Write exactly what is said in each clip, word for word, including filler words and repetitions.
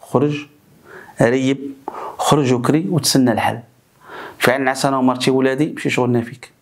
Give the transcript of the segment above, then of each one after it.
خرج ريب، خرج وكري وتسنى الحل. فعلا نعس انا ومرتي ولادي ماشي شغلنا فيك،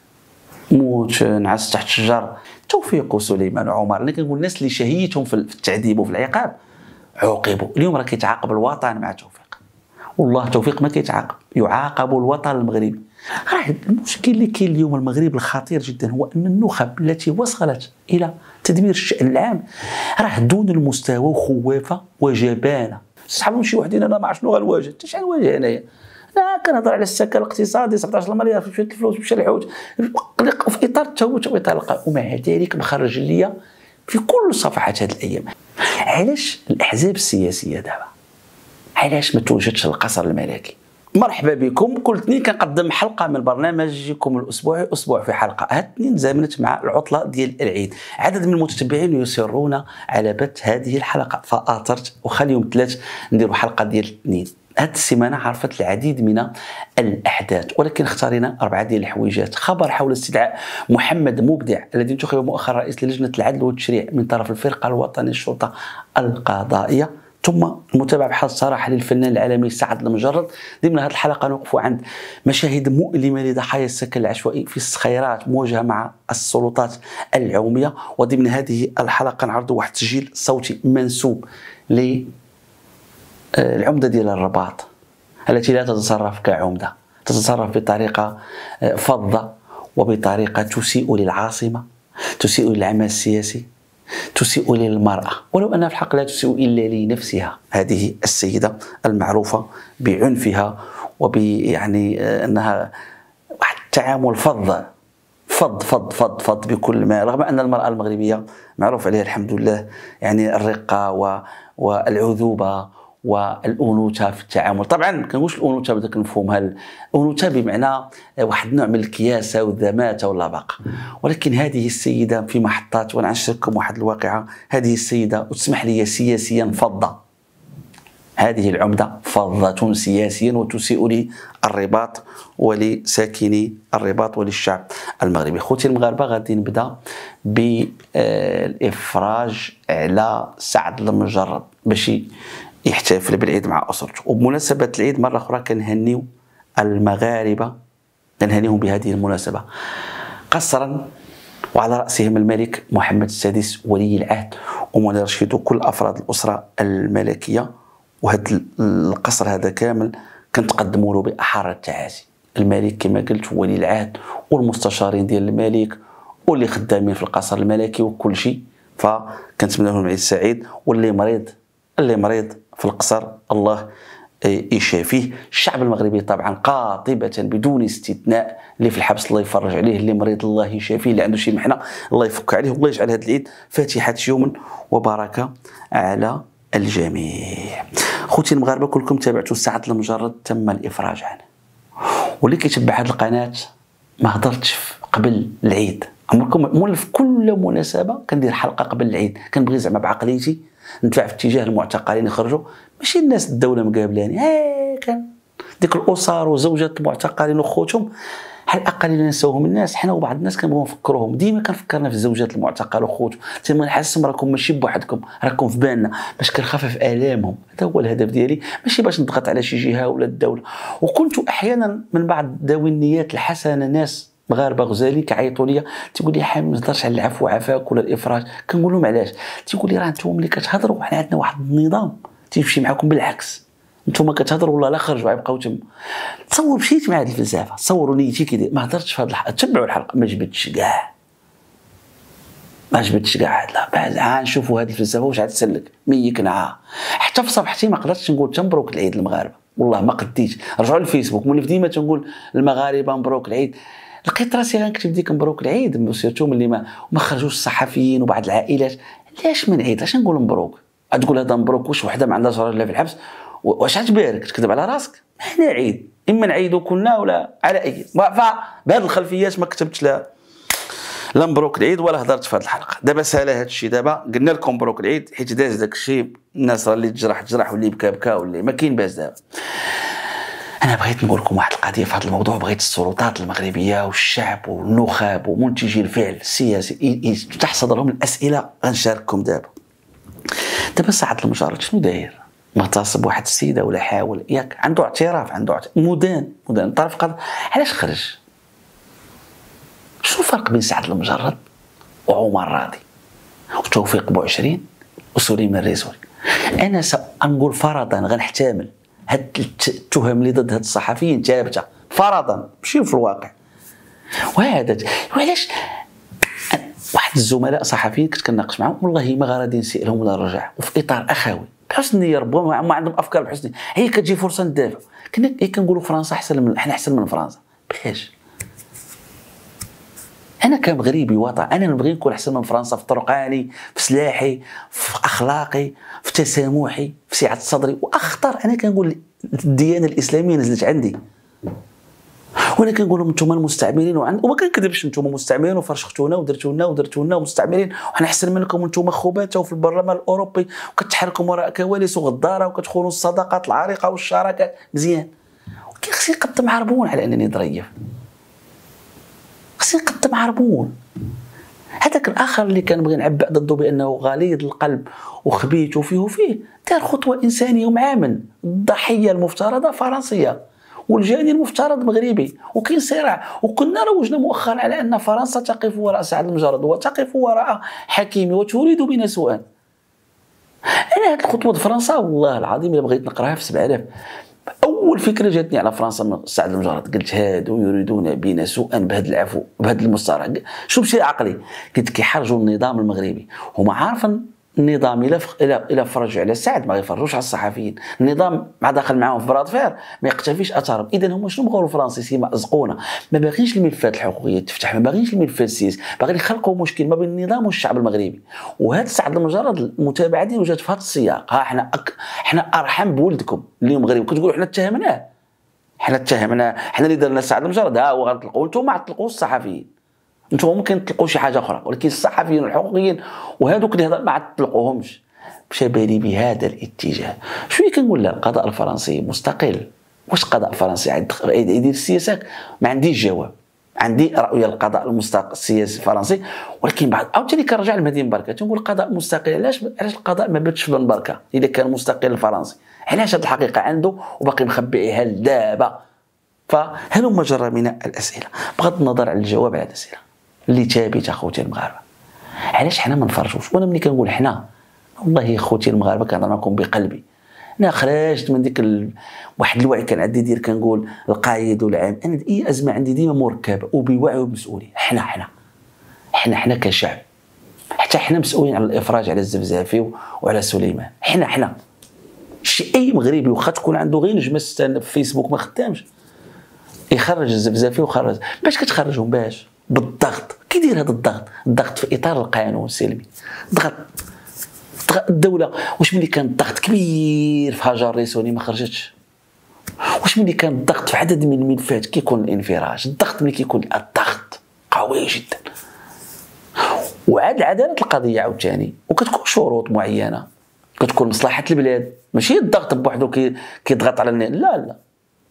موت نعس تحت الشجر. توفيق وسليمان وعمر، انا كنقول الناس اللي شهيتهم في التعذيب وفي العقاب عوقبوا. اليوم راه كيتعاقب الوطن مع توفيق، والله توفيق ما كيتعاقب، يعاقب الوطن المغربي. راه المشكل اللي كاين اليوم المغرب الخطير جدا هو ان النخب التي وصلت الى تدمير الشأن العام راه دون المستوى وخوافه وجبانه. صحابهم شي وحدين انا ما عرفت شنو غنواجه، حتى شحال نواجه انايا؟ انا كنهضر على السكن الاقتصادي سبعطاش مليار في الفلوس مشى الحوت في اطار التهوت واطار القانون، ومع ذلك مخرج ليا في كل صفحات هذه الايام. علاش الاحزاب السياسيه دابا علاش ما توجدش القصر الملكي؟ مرحبا بكم. كل اثنين كنقدم حلقه من برنامجكم الاسبوعي اسبوع في حلقه. هاد الاثنين زامنت مع العطله ديال العيد، عدد من المتتبعين يصرون على بث هذه الحلقه فاثرت وخلي يوم الثلاث نديروا حلقه ديال الاثنين. هذه السيمانه عرفت العديد من الاحداث، ولكن اختارينا اربعه ديال الحويجات. خبر حول استدعاء محمد مبدع الذي انتخب مؤخرا رئيس للجنه العدل والتشريع من طرف الفرقه الوطنيه للشرطه القضائيه، ثم المتابعه بحال الصراحه للفنان العالمي سعد المجرد. ضمن هذه الحلقه نوقف عند مشاهد مؤلمه لضحايا السكن العشوائي في الصخيرات مواجهه مع السلطات العموميه. وضمن هذه الحلقه نعرض واحد التسجيل صوتي منسوب ل العمده ديال الرباط التي لا تتصرف كعمده، تتصرف بطريقه فظه وبطريقه تسيء للعاصمه، تسيء للعمل السياسي، تسيء للمرأة، ولو أنها في الحق لا تسيء إلا لنفسها. هذه السيدة المعروفة بعنفها وبيعني أنها واحد التعامل فظ فض فض فض فض بكل ما، رغم أن المرأة المغربية معروف عليها الحمد لله يعني الرقة والعذوبة والأنوثة في التعامل. طبعا ما كنقولش الأنوثة بدك نفهمها الأنوثة بمعنى واحد النوع من الكياسة والذماتة واللباقة، ولكن هذه السيدة في محطات، وانا نشارككم واحد الواقعة. هذه السيدة وتسمح لي سياسيا فضة، هذه العمدة فظة سياسيا وتسيء للرباط ولساكني الرباط وللشعب المغربي. خوتي المغاربة غادي نبدا بالإفراج على سعد المجرد باش يحتفل بالعيد مع أسرته. وبمناسبة العيد مرة أخرى كنهنيو المغاربة، كنهنيهم بهذه المناسبة قصرا وعلى رأسهم الملك محمد السادس ولي العهد ومنير رشيد وكل أفراد الأسرة الملكية. وهذا القصر هذا كامل كنتقدموا له بأحر التعازي. الملك كما قلت ولي العهد والمستشارين ديال الملك واللي خدامين في القصر الملكي وكل شيء، فكنتمنى لهم عيد سعيد. واللي مريض اللي مريض في القصر الله يشافيه. الشعب المغربي طبعا قاطبة بدون استثناء، اللي في الحبس الله يفرج عليه، اللي مريض الله يشافيه، اللي عنده شي محنة الله يفك عليه، والله يجعل هذا العيد فاتحة يوم وبركة على الجميع. خوتي المغاربة كلكم تابعتوا سعد المجرد تم الإفراج عنه، واللي كيتبع هذه القناة ما هضرتش قبل العيد. عمركم مول في كل مناسبة كندير حلقة قبل العيد، كنبغي زعما بعقليتي ندفع في اتجاه المعتقلين يخرجوا، ماشي الناس الدولة مقابلاني. ها كان ديك الأسر وزوجات المعتقلين وخوتهم على الأقل ننساوهم الناس. حنا وبعض الناس كنبغيو نفكروهم، ديما كنفكرنا في زوجات المعتقل وخوتهم، تما نحسهم راكم ماشي بوحدكم، راكم في بالنا، باش كنخفف آلامهم. هذا هو الهدف ديالي، ماشي باش نضغط على شي جهة ولا الدولة. وكنت أحيانا من بعض ذوي النيات الحسنة ناس مغاربه غزالي كيعيطوا لي تيقول لي حامد ما تهضرش على العفو عفاك ولا الافراج. كنقول لهم علاش؟ تيقول لي راه نتوما ملي كتهضروا حنا عندنا واحد النظام تيمشي معكم بالعكس، نتوما كتهضروا والله لا خرجوا غيبقاو تما. تصور مشيت مع هذه الفلسفه، تصوروا نيتي كي ما هضرتش في هذه الحلقه. تبعوا الحلقه ما جبدتش كاع ما جبدتش كاع لا بعد عا نشوفوا هذه الفلسفه واش عاد تسلك ميكناها. حتى في صفحتي ما قدرتش نقول تمبروك العيد المغاربه، والله ما قديتش. رجعوا للفيسبوك مولي ديما تنقول المغاربه مبروك العيد، لقيت راسي غنكتب ديك مبروك العيد سيرتو ملي ما ما خرجوش الصحفيين وبعض العائلات. علاش من عيد؟ علاش نقول مبروك؟ تقول هذا مبروك واش وحده ما عندهاش راجل في الحبس واش غتبارك؟ تكذب على راسك. حنا عيد اما نعيدوا كلنا ولا على اي. فبهذه الخلفيات ما كتبتش لا لا مبروك العيد ولا هضرت في هذه الحلقه. دابا سالا هذا الشيء، دابا قلنا لكم مبروك العيد حيت داز داك الشيء، الناس اللي تجرح تجرح واللي بكى بكى واللي ما كاين باس. دابا أنا بغيت نقول لكم واحد القضية في هذا الموضوع، بغيت السلطات المغربية والشعب والنخب ومنتجي الفعل السياسي تحت صدرهم الأسئلة غنشارككم دابا. دابا سعد المجرد شنو داير؟ مغتصب واحد السيده ولا حاول ياك، عنده اعتراف، عنده اعتراف. مدان مدان طرف قضاء. علاش خرج؟ شنو الفرق بين سعد المجرد وعمر راضي وتوفيق بوعشرين وسليمان الريزوري؟ انا سنقول فرضا غنحتمل هاد التهم اللي ضد هاد الصحفيين ثابته فرضا، ماشي في الواقع. وهذا وعلاش واحد الزملاء صحفيين كنت كناقش معاهم والله ما غادي نسيء لهم ولا نرجع، وفي اطار اخوي بحسن النيه، ربما ما عندهم افكار بحسن، هي كتجي فرصه ندافع. كنا كنقولوا فرنسا احسن من حنا احسن من فرنسا، باش انا كمغربي وطن انا نبغي نكون احسن من فرنسا في طرقاني، في سلاحي، في اخلاقي، في تسامحي، في سعه صدري، واخطر انا كنقول الديانه الاسلاميه نزلت عندي، وانا كنقول لهم انتم المستعمرين وعند وما كنكذبش، انتم مستعمرين وفرشختونا ودرتونا ودرتونا ومستعمرين وحنا احسن منكم، وانتم خباتة وفي البرلمان الاوروبي وكتحركوا وراء كواليس وغداره وكتخونوا الصداقات العريقه والشراكه مزيان. ولكن خصني نقدم عربون على انني ظريف، خصني نقدم عربون. هذاك الاخر اللي كنبغي نعبأ ضده بانه غليظ القلب وخبيث وفيه وفيه دار خطوه انسانيه ومعامن. الضحيه المفترضه فرنسيه والجاني المفترض مغربي، وكاين صراع. وكنا روجنا مؤخرا على ان فرنسا تقف وراء سعد المجرد وتقف وراء حكيمي وتريد بنا سوءا. انا هذه الخطوه فرنسا والله العظيم الا بغيت نقراها في سبعة آلاف، اول فكره جاتني على فرنسا من سعد المجرد قلت هادو يريدون بنا سوءا بهذا العفو بهذا المصطلح. شوف شي عقلي، قلت كيحرجوا النظام المغربي، هما عارفين النظام الى الى الى فرجوا على سعد ما يفرجوش على الصحفيين. النظام مع داخل معاهم في برادفير ما يقتفيش اثرهم. اذا هما شنو بغاو الفرنسيين؟ مأزقونا، ما باغينش الملفات الحقوقيه تفتح، ما باغينش الملفات السياسي، باغيين يخلقوا مشكل ما بين النظام والشعب المغربي. وهذا سعد المجرد المتابعه ديالو جات في هذا السياق. ها حنا أك... حنا ارحم بولدكم اللي مغربي، كتقولوا حنا اتهمناه حنا اتهمناه حنا اللي درنا سعد المجرد، ها هو غنطلقوا انتم ما تطلقوش الصحفيين، انتم ممكن تطلقوا شي حاجه اخرى، ولكن الصحفيين والحقوقيين وهذوك اللي هضر ما تطلقوهمش. مشى بالي بهذا الاتجاه. شويه كنقول لا القضاء الفرنسي مستقل. واش القضاء الفرنسي يدير السياسه؟ ما عنديش جواب. عندي رؤيه القضاء المستقل السياسي الفرنسي، ولكن بعد عاوتاني كنرجع لمهدي مباركه تنقول القضاء مستقل. علاش علاش القضاء ما باتش بن بركه اذا كان مستقل الفرنسي؟ علاش هذه الحقيقه عنده وباقي مخبئها لدابا؟ فهلم جرى من الاسئله بغض النظر على الجواب على الاسئله اللي ثابته اخوتي المغاربه. علاش حنا ما نفرجوش؟ وانا ملي كنقول حنا والله اخوتي المغاربه كنهضر معكم بقلبي. انا خرجت من ديك ال... واحد الوعي كان عندي ديال كنقول القائد والعام. انا اي ازمه عندي ديما مركبه وبوعي وبمسؤوليه. حنا حنا حنا حنا كشعب، حتى حنا مسؤولين على الافراج على الزفزافي وعلى سليمان. حنا حنا شي اي مغربي واخا تكون عنده غير نجمه في فيسبوك ما خدامش يخرج الزفزافي وخرج. باش كتخرجهم؟ باش بالضغط. كيدير هذا الضغط؟ الضغط في اطار القانون السلمي. ضغط الدوله. واش ملي كان الضغط كبير في هاجر الريسوني ما خرجتش؟ واش ملي كان الضغط في عدد من الملفات كيكون الانفراج؟ الضغط ملي كيكون الضغط قوي جدا. وعاد عداله القضيه عاوتاني، وكتكون شروط معينه، كتكون مصلحه البلاد، ماشي الضغط بوحدو كي كيضغط على الناس. لا لا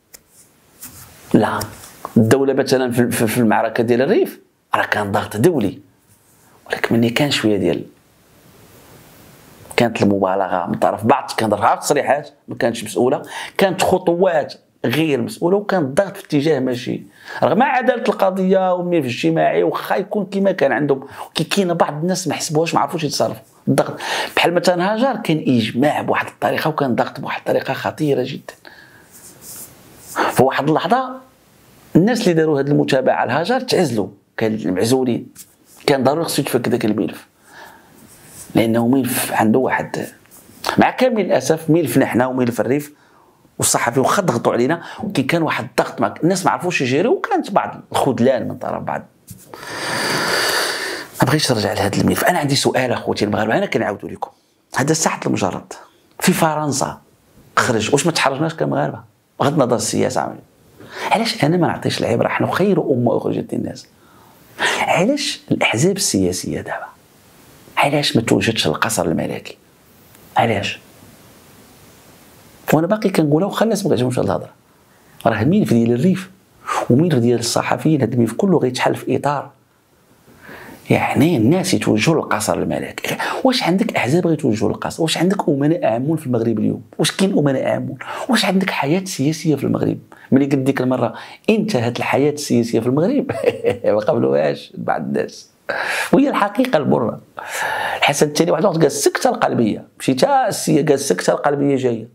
لا، الدوله مثلا في المعركه ديال الريف راه كان ضغط دولي، ولكن ملي كان شويه ديال كانت المبالغه من طرف بعض، كان ضربها في تصريحات ما كانتش مسؤوله، كانت خطوات غير مسؤوله، وكان الضغط في اتجاه ماشي رغم عداله القضيه والملف الاجتماعي واخا يكون كما كان عندهم. كاين بعض الناس ما حسبوهاش ما عرفوش يتصرفوا. الضغط بحال مثلا هاجر كان اجماع بواحد الطريقه وكان ضغط بواحد الطريقه خطيره جدا. في واحد اللحظه الناس اللي داروا هذه المتابعه على الهاجر تعزلوا، كانوا معزولين، كان ضروري خصو يتفك ذاك الملف لانه ملف عنده واحد، مع كامل الاسف ملفنا حنا وملف الريف والصحفيين واخا ضغطوا علينا، ولكن كان واحد الضغط مع الناس ما عرفوش يجيروا، وكانت بعض الخذلان من طرف بعض. ما بغيتش نرجع لهذا الملف. انا عندي سؤال اخوتي المغاربه، انا كنعاود لكم هذا سعد المجرد في فرنسا خرج، واش ما تحرجناش كمغاربه بغض النظر السياسه عملي؟ علاش انا ما نعطيش العبره؟ حنا خير امه اخرجت للناس. علاش الاحزاب السياسيه دابا علاش ما توجدش القصر الملكي؟ علاش؟ وانا باقي كنقولها وخا الناس ما كتعجبهمش هاد الهضره. راه الملف ديال الريف وملف ديال الصحفيين، هاد الملف كله غيتحل في اطار يعني الناس يتوجهوا للقصر الملكي. واش عندك احزاب غيتوجهوا للقصر؟ واش عندك امناء عامون في المغرب اليوم؟ واش كاين امناء عامون؟ واش عندك حياه سياسيه في المغرب؟ ملي قلت ديك المره انتهت الحياه السياسيه في المغرب ما قبلوهاش بعض الناس، وهي الحقيقه المره. الحسن الثاني واحد الوقت قال السكته القلبيه، مشي تا السيه قال السكته القلبيه جايه.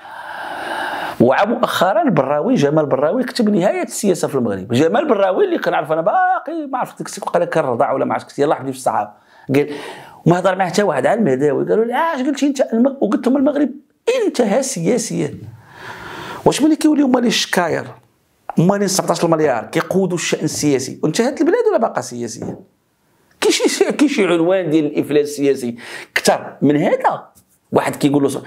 ومؤخرا البراوي جمال البراوي كتب نهايه السياسه في المغرب. جمال البراوي اللي كنعرف انا باقي ما عرفت ديك السيك وقال كان رضع ولا ما عرفتش كثير، الله يحفظه في الصحابه. قال وما هضر معاه حتى واحد على المهداوي، قالوا له علاش قلتي انت المغ... وقلت لهم المغرب انتهى سياسيا. واش ملي كيوليو مالي الشكاير مالي سبعطاش مليار كيقودوا الشان السياسي وانتهت البلاد ولا باقا سياسيه؟ كاين شي كاين شي عنوان ديال الافلاس السياسي كثر من هذا؟ واحد كيقول له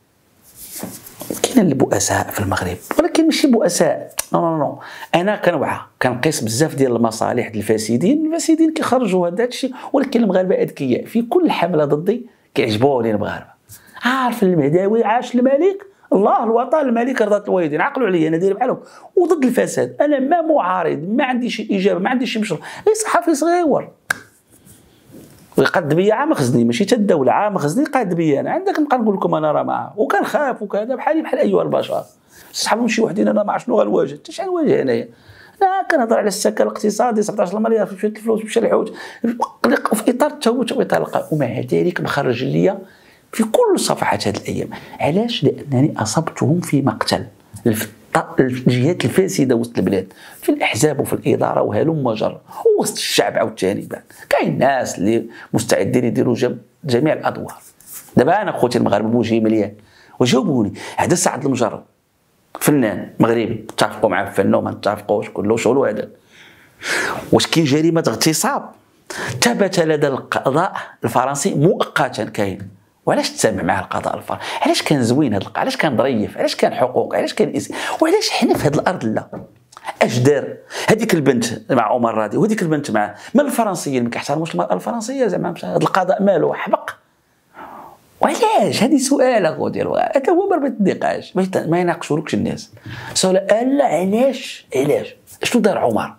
كاين البؤساء في المغرب، ولكن ماشي بؤساء، نو نو نو انا كنوعى كنقيس بزاف ديال المصالح ديال الفاسدين. الفاسدين كيخرجوا هذا الشيء، ولكن المغاربه اذكياء. في كل حمله ضدي كيعجبوني المغاربه. عارف المهداوي عاش الملك، الله الوطن الملك رضات الوالدين، عقلوا عليا انا داير بحالهم وضد الفساد. انا ما معارض، ما عندي شي اجابه، ما عندي شي مشروع. غير صحفي صغير ويقاد بيا عام خزني، ماشي تا الدوله، عام خزني قاد بيا انا. عندك نبقى نقول لكم انا راه معاه وكنخاف وكذا بحالي بحال ايها البشر. صحابهم شي وحدين انا ما عرفت شنو غنواجه، حتى شحال نواجه انايا. انا كنهضر على السكن الاقتصادي سبعطاش مليار في الفلوس باش الحوت في اطار التوت واطار، ومع ذلك مخرج ليا في كل صفحات هذه الايام. علاش؟ لانني اصبتهم في مقتل الجهات الفاسده وسط البلاد، في الاحزاب وفي الاداره وهلم جر وسط الشعب عاوتاني. كاين ناس اللي مستعدين يديروا جميع الادوار. دابا انا خوتي المغاربه بوجهي مليان وجاوبوني. هذا سعد المجرد فنان مغربي، اتفقوا معاه في فنه وما اتفقوش كله شغل هذا. واش كاين جريمه اغتصاب ثبت لدى القضاء الفرنسي مؤقتا كاين؟ وعلاش تسامح مع القضاء الفرنسي؟ علاش كان زوين هذا القضاء؟ علاش كان ظريف؟ علاش كان حقوق؟ علاش كان إس... وعلاش حنا في هذه الارض لا؟ اش دار هذيك البنت مع عمر راضي وهذيك البنت مع ما الفرنسيين ما كيحترموش المراه الفرنسيه زعما؟ هذا القضاء مالو حبق؟ وعلاش؟ هذه سؤال اخو ديال هذا هو مربط النقاش، ما يناقشولكش الناس. سؤال لا علاش؟ علاش؟ شنو دار عمر؟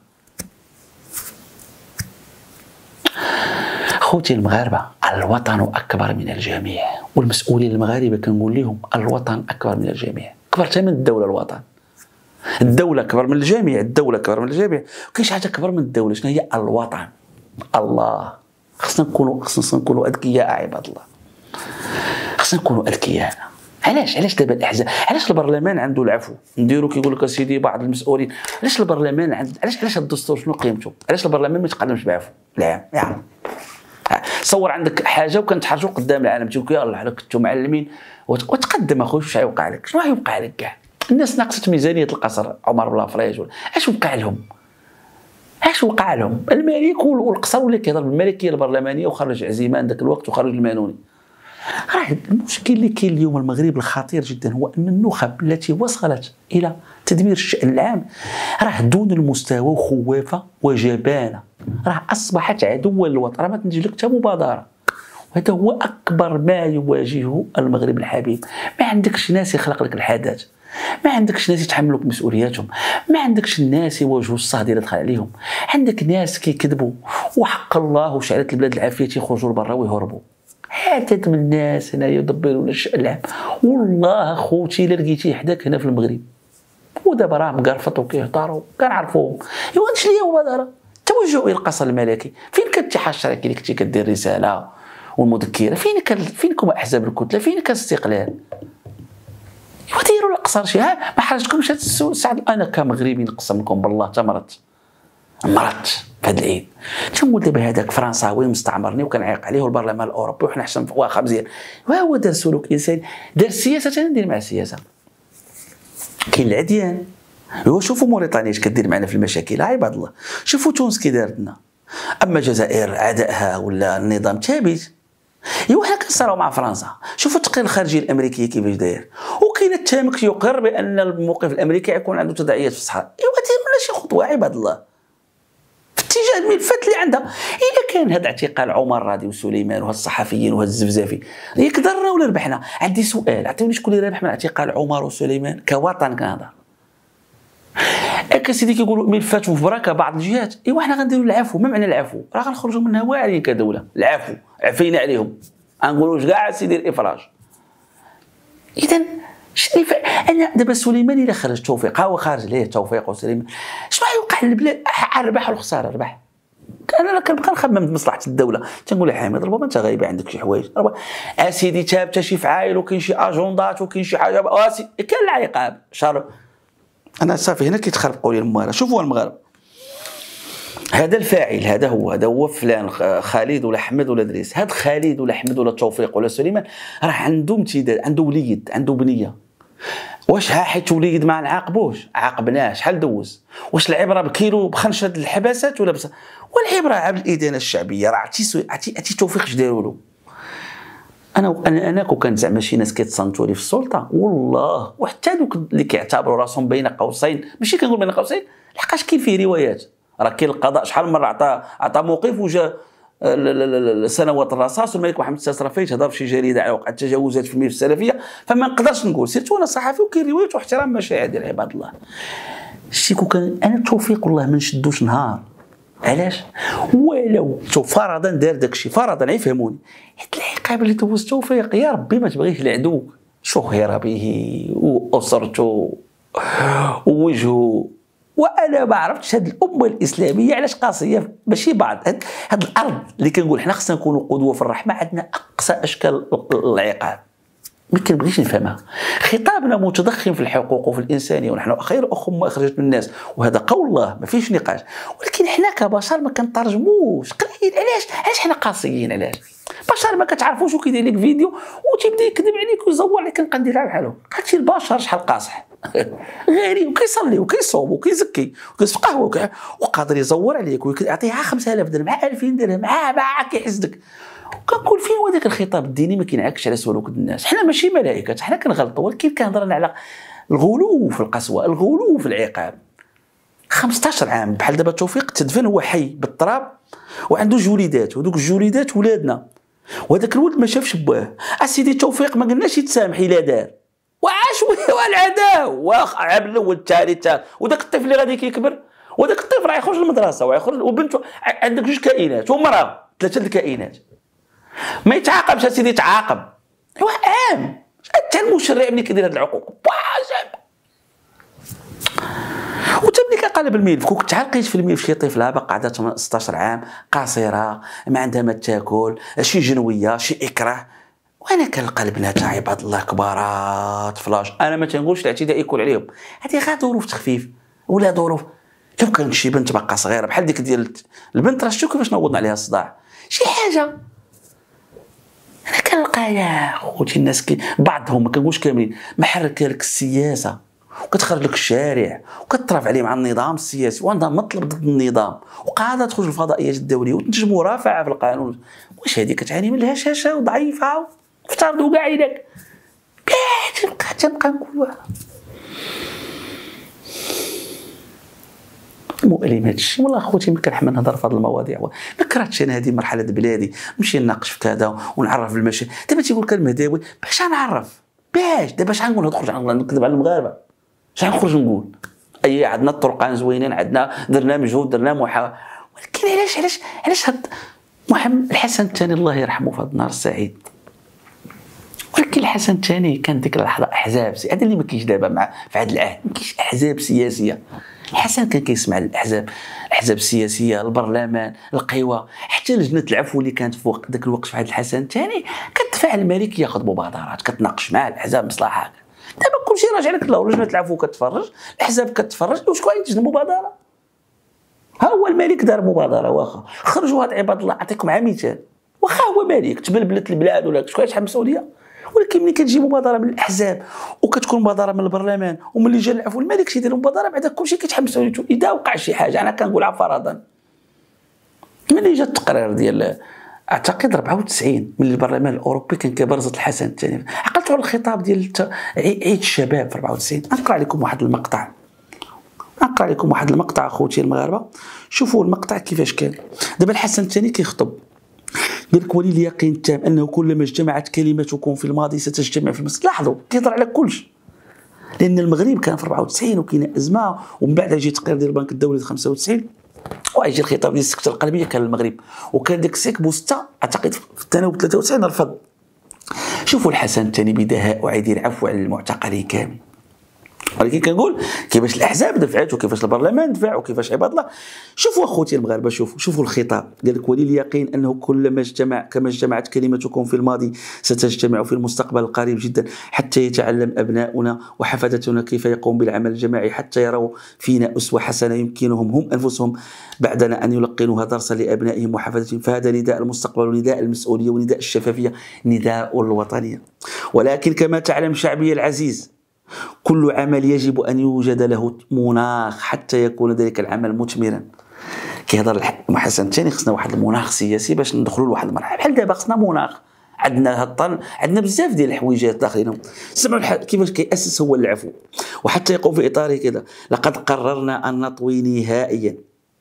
خوتي المغاربه الوطن اكبر من الجميع، والمسؤولين المغاربه كنقول لهم الوطن اكبر من الجميع، اكبر حتى من الدوله. الوطن الدوله اكبر من الجميع، الدوله اكبر من الجميع، كاينش حاجه اكبر من الدوله. شنو هي؟ الوطن. الله خصنا نكونوا خصنا نكونوا اذكياء عباد الله، خصنا نكونوا اذكياء. علاش علاش دابا الاحزاب؟ علاش البرلمان عنده العفو؟ نديروا كيقول لك سيدي بعض المسؤولين علاش البرلمان عند علاش علاش الدستور شنو قيمته؟ علاش البرلمان ما يتقدمش بعفو؟ لا يعني صور عندك حاجه وكنتحرجوا قدام العالم تيقول يلاه حنا كنتو معلمين وتقدم اخويا. واش غيوقع لك؟ شنو غيوقع لك كاع؟ الناس ناقصت ميزانيه القصر عمر بلا فريج ولا اش وقع لهم؟ اش وقع لهم؟ الملك والقصر ولا كيهضر بالملكيه البرلمانيه وخرج عزيمان ذاك الوقت وخرج المانوني. راه المشكل اللي كاين اليوم المغرب الخطير جدا هو ان النخب التي وصلت الى تدمير الشأن العام راه دون المستوى وخوافه وجبانه، راه اصبحت عدوا للوطن، راه ما تنتج لك حتى مبادره. وهذا هو اكبر ما يواجهه المغرب الحبيب. ما عندكش ناس يخلق لك الحدث، ما عندكش ناس يتحملوا مسؤولياتهم، ما عندكش ناس يواجهوا الصهد اللي دخل عليهم. عندك ناس كيكذبوا وحق الله وشعلت البلاد العافيه تيخرجوا لبرا ويهربوا. عدد من الناس هنا يدبرون الشأن العام. والله خوتي الا لقيتي حداك هنا في المغرب ودابا راه مقرفط وكيهضروا كنعرفوهم، ايوا هادشي اللي هو مبادره توجه الى القصر الملكي. فين كاتحاد الشركي اللي كنتي كدير رساله والمذكره؟ فين كان فينكم احزاب الكتله؟ فين كان الاستقلال؟ ايوا ديروا القصر شي. ها ما حرجتكمش هذا السعد. انا كمغربي نقسم لكم بالله تمرت مرت في هذا العيد. تنقول دابا هذاك فرنساوي مستعمرني وكنعيق عليه والبرلمان الاوروبي وحنا حسن واخا مزيان، وهو دار سلوك انساني، دار السياسه ندير مع السياسه. كاين العديان. هو شوفوا موريتانيا اش كدير معنا في المشاكل عباد الله، شوفوا تونس كي دارت لنا. اما الجزائر عدائها ولا النظام ثابت. ايوا حنا كنصراو مع فرنسا، شوفوا التقرير الخارجيه الامريكيه كيفاش داير، وكاين التامك يقر بان الموقف الامريكي يكون عنده تداعيات في الصحراء. ايوا ديروا لنا شي خطوه عباد الله في اتجاه الملفات اللي عندها. الا كان هذا اعتقال عمر راضي وسليمان وهاد الصحفيين وهاد الزفزافي ياك ضرنا ولا ربحنا؟ عندي سؤال، عطيوني شكون اللي رابح من اعتقال عمر وسليمان كوطن كنهضر. هكا سيدي كيقولوا ملفات في بركه بعض الجهات، ايوا حنا غنديروا العفو. ما معنى العفو؟ راه غنخرجوا منها واعرين كدوله. العفو عفينا عليهم، غنقولوا كاع سيدي الافراج. اذا شنو انا دابا سليمان الا خرج توفيق، ها هو خارج ليه توفيق وسليمان، شنو غيوقع للبلاد؟ الربح والخساره. الربح انا كنبقى نخمم بمصلحه الدوله، تنقول له حامد ربما انت غايب عندك شي حوايج، ربما اسيدي ثابته شي فعايل وكاين شي اجوندات وكاين شي حاجه اسيدي كاين العقاب شر. انا صافي هنا كيتخربقوا لي المغاربه. شوفوا المغاربه، هذا الفاعل، هذا هو هذا هو فلان خالد ولا احمد ولا دريس. هذا خالد ولا احمد ولا توفيق ولا سليمان راه عنده امتداد، عنده وليد، عنده بنيه. واش ها حيت وليد ما نعاقبوش؟ عاقبناه. شحال دوز؟ واش العبره بكيلو بخنشه الحباسات ولا بس؟ والعبره عبر الادانه الشعبيه. راه عرفتي عرفتي عرفتي توفيق اش داروا له؟ انا انا انا كون كان زعما شي ناس كيتصنتوا لي في السلطه والله، وحتى دوك اللي كيعتبروا راسهم بين قوسين، ماشي كنقول بين قوسين لحقاش كاين فيه روايات. راه كاين القضاء شحال من مره عطى عطى موقف وجا سنوات الرصاص، والملك محمد السادس راه فايت هضر في شي جريده على وقع التجاوزات في الملف السلفيه، فما نقدرش نقول سيرتو انا صحفي وكاين روايات واحترام مشاعر ديال عباد الله. شتي كون كان انا توفيق والله ما نشدوش نهار. علاش؟ ولو فرضا دار داكشي، فرضا يفهموني، حيت العقاب اللي دوز توفيق يا ربي ما تبغيش العدو شهر به واسرته ووجهه. وانا ما عرفتش هذه الامه الاسلاميه علاش قاسيه، ماشي بعض هذه الارض اللي كنقول حنا خصنا نكونوا قدوه في الرحمه، عندنا اقصى اشكال العقاب ما كنبغيش نفهمها. خطابنا متضخم في الحقوق وفي الانسانيه، ونحن خير اخم اخرجت من الناس، وهذا قول الله ما فيش نقاش، ولكن حنا كبشر ما كنترجموش قليل. علاش؟ علاش حنا قاسيين؟ علاش؟ بشر ما كتعرفوش وكيدير لك فيديو وتيبدا يكذب عليك ويزور عليك. كنبقى نديرها بحالو. هادشي البشر شحال قاصح غيري وكيصلي وكيصوم وكيزكي وكيشرب قهوه وقادر يزور عليك ويعطيها خمسة آلاف درهم مع ألفين درهم مع مع كيحسدك. كنقول فين هو ذاك الخطاب الديني ما كينعكسش على سلوك الناس. حنا ماشي ملائكه، حنا كنغلطوا، ولكن كنهضر على الغلو في القسوه، الغلو في العقاب. خمسطاش عام بحال دابا توفيق تدفن هو حي بالتراب وعنده جوليدات، وذوك الجوليدات ولادنا، وهذاك الولد ما شافش باه. اسيدي توفيق ما قلناش يتسامح الا دار وعاش والعداء وعاب الاول الثاني الثالث، وذاك الطفل اللي غادي كيكبر، وذاك الطفل راه يخرج للمدرسه ويخرج وبنته، عندك جوج كائنات ومراه، ثلاثه الكائنات ما يتعاقبش. اسيدي يتعاقب ايوا عام. حتى المشرع ملي كيدير هاد العقوق واجب، وتا ملي كنقلب الملف كنت تعلقيت في الملف شي طفله باقا عندها ستطاش عام، قاصره، ما عندها ما تاكل، شي جنويه، شي اكراه، وانا كنلقى البنات عباد الله كبارات فلاش. انا ما تنقولش الاعتداء يكون عليهم، هذه غير ظروف تخفيف ولا ظروف. لو كانت شي بنت باقا صغيره بحال ديك ديال البنت، راه شتو كيفاش نوضنا عليها الصداع، شي حاجه. انا كنلقى يا خوتي الناس كي بعضهم ما كنقولش كاملين محركه لك السياسه وكتخرج لك الشارع وكترافع عليه مع النظام السياسي، وانا مطلب ضد النظام، وقاعده تخرج الفضائيات الدوليه وتنتج مرافعه في القانون. واش هذه كتعاني من الهشاشه وضعيفه وافترضوا كاع عليك؟ تنبقى تنبقى نقول مؤلم هادشي والله خوتي. ما كنحمل نهضر في هذه المواضيع، ما كرهتش انا هذه مرحله بلادي نمشي نناقش في كذا ونعرف بالمشاكل. دابا تيقول لك المهداوي باش نعرف، باش دابا اش غنقول؟ نخرج نكذب على المغاربه؟ اش غنخرج نقول؟ اي عندنا الطرقان زوينين، عندنا درنا مجهود، درنا محاولة، ولكن علاش علاش علاش هاد محمد الحسن الثاني الله يرحمه في هذا النهار السعيد، ولكن الحسن الثاني كان ديك اللحظه احزاب سي هذا اللي ما كاينش دابا مع في هذا العهد، ما كاينش احزاب سياسيه. الحسن كان كيسمع الاحزاب، الاحزاب السياسيه، البرلمان، القوى، حتى لجنه العفو اللي كانت في وقت ذاك الوقت في هذا الحسن الثاني كتدفع الملك ياخذ مبادرات، كتناقش مع الاحزاب مصلحه. دابا كلشي راجع لك الله، لجنه العفو كتفرج، الاحزاب كتفرج، وشكون غينتج المبادره؟ ها هو الملك دار مبادره، واخا خرجوا هاد عباد الله. اعطيكم عام مثال، واخا هو ملك تبلبلت البلاد ولا شكون يتحمل المسؤوليه، ولكن ملي كتجي مبادره من الاحزاب وكتكون مبادره من البرلمان ومن لجان العفو، الملك تيدير مبادره بعدا كلشي كيتحمل مسؤوليته. اذا وقع شي حاجه انا كنقولها فرضا، ملي جا التقرير ديال اعتقد أربعة وتسعين من البرلمان الاوروبي كان كبرزه الحسن الثاني، عقلت على الخطاب ديال عيد الشباب في أربعة وتسعين. نقرا لكم واحد المقطع، نقرا لكم واحد المقطع اخوتي المغاربه، شوفوا المقطع كيفاش كان. دابا الحسن الثاني كيخطب، قال لك ولي اليقين التام انه كلما اجتمعت كلمتكم في الماضي ستجتمع في المستقبل. لاحظوا كيهضر على كلشي، لان المغرب كان في أربعة وتسعين وكاينه ازمه، ومن بعد يجي تقرير ديال البنك الدولي في خمسة وتسعين، ويجي الخطاب ديال السكته القلبيه كان المغرب، وكان ديك السيك بوسته اعتقد في التناوب ثلاثة وتسعين رفض. شوفوا الحسن الثاني بدهاء وعيد العفو على المعتقلين كامل. ولكن كنقول كيفاش الاحزاب دفعت وكيفاش البرلمان دفع وكيفاش عباد الله. شوفوا اخوتي المغاربه، شوفوا شوفوا الخطاب، قال لك ولي اليقين انه كلما اجتمع كما اجتمعت كلمتكم في الماضي ستجتمع في المستقبل القريب جدا، حتى يتعلم ابناؤنا وحفدتنا كيف يقوم بالعمل الجماعي، حتى يروا فينا اسوه حسنه يمكنهم هم انفسهم بعدنا ان يلقنوها درسا لابنائهم وحفدتهم. فهذا نداء المستقبل ونداء المسؤوليه ونداء الشفافيه، نداء الوطنيه. ولكن كما تعلم شعبي العزيز، كل عمل يجب أن يوجد له مناخ حتى يكون ذلك العمل مثمرا. كيهضر حسن الثاني خصنا واحد المناخ سياسي باش ندخلوا لواحد المرحله. بحال دابا خصنا مناخ، عندنا هالطن، عندنا بزاف ديال الحويجات داخلين. سمعوا كيفاش كيأسس هو العفو، وحتى يقوم في اطاره كذا: لقد قررنا ان نطوي نهائيا.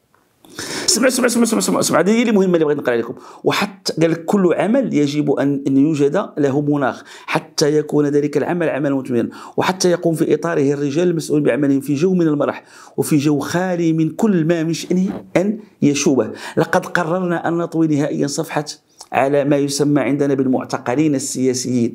سمع سمع سمع سمع سمع, سمع. هذه هي المهمه اللي بغيت نقرا لكم. وحتى قال لك كل عمل يجب ان ان يوجد له مناخ حتى يكون ذلك العمل عملا مثمرا، وحتى يقوم في اطاره الرجال المسؤولين بعملهم في جو من المرح وفي جو خالي من كل ما من شأنه ان يشوبه. لقد قررنا ان نطوي نهائيا صفحه على ما يسمى عندنا بالمعتقلين السياسيين.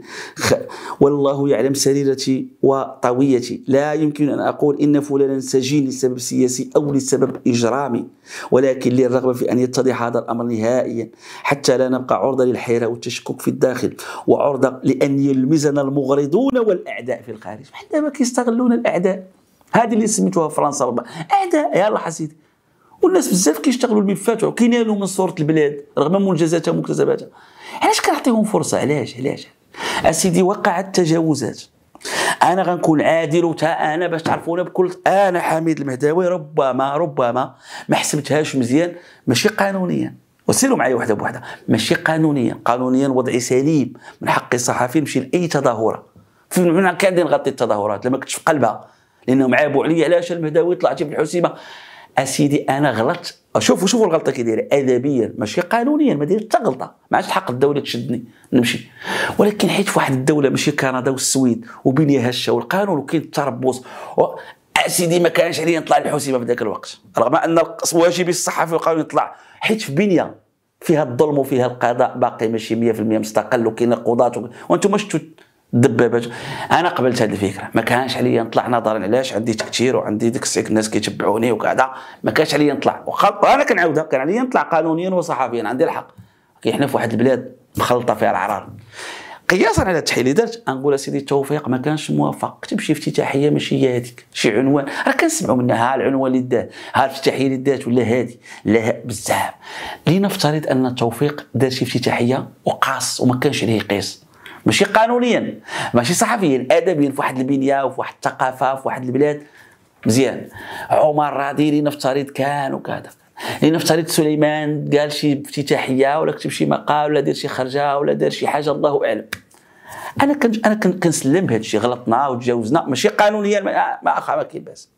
والله يعلم سريرتي وطويتي، لا يمكن أن أقول إن فلانا سجين لسبب سياسي أو لسبب إجرامي، ولكن لي الرغبة في أن يتضح هذا الأمر نهائيا حتى لا نبقى عرضة للحيرة والتشكك في الداخل، وعرضة لأن يلمزنا المغرضون والأعداء في الخارج. حتى دابا كيستغلون الأعداء، هذه اللي سميتوها فرنسا ربما أعداء. يلا حسيدي، والناس بزاف كيشتغلوا الملفات وكينالوا من صورة البلاد رغم منجزاتها ومكتسباتها. علاش كنعطيهم فرصة؟ علاش علاش اسيدي؟ وقعت تجاوزات. انا غنكون عادل وتا انا باش تعرفونا بكل. انا حميد المهداوي ربما ربما ما حسبتهاش مزيان، ماشي قانونيا، وسيروا معايا وحده بوحده، ماشي قانونيا. قانونيا وضعي سليم، من حق الصحفي نمشي لاي تظاهره، من كان نغطي التظاهرات لما كنتش في قلبها، لانهم عابوا عليا علاش المهداوي طلعتي في الحسيمه. اسيدي انا غلطت. شوفوا شوفوا الغلطه كي دايره ادبيا ماشي قانونيا، ما داير حتى غلطه، ما عادش حق الدوله تشدني نمشي. ولكن حيت في واحد الدوله ماشي كندا والسويد وبنيه هشه والقانون وكاين التربص و... اسيدي ما كانش عليا نطلع للحسيمه في ذاك الوقت، رغم ان واجبي الصحفي والقانون يطلع، حيت في بنيه فيها الظلم وفيها القضاء باقي ماشي مية في المية مستقل، وكاين القضاة و... وانتم شفتوا الدبابات. انا قبلت هذه الفكره، ما كانش عليا نطلع نظرا علاش عندي تكتير وعندي ديك السيك الناس كيتبعوني وكذا، ما كانش عليا نطلع. وانا كنعاودها، كان عليا نطلع قانونيا وصحفيا، عندي الحق. كي حنا في واحد البلاد مخلطه فيها العرار. قياسا على التحليل اللي درت نقول اسيدي التوفيق ما كانش موافق. كتب شي افتتاحيه ماشي هي هذيك، شي عنوان راه كنسمعوا منها، ها العنوان اللي دار، ها الافتتاحيه اللي دات ولا هذه، لا بزاف. لنفترض ان التوفيق دار شي افتتاحيه وقاص وما كانش عليه قياس، ماشي قانونيا ماشي صحفيا، ادبيا، في واحد البنيه وفي واحد الثقافه في واحد البلاد مزيان. عمر راضي لنفترض كان وكذا، لنفترض سليمان قال شي افتتاحيه ولا كتب شي مقال ولا دار شي خرجه ولا دار شي حاجه، الله اعلم. انا كنت انا كنسلم بهذا الشيء، غلطنا وتجاوزنا ماشي قانونيا، ما اخا ما كاين باس.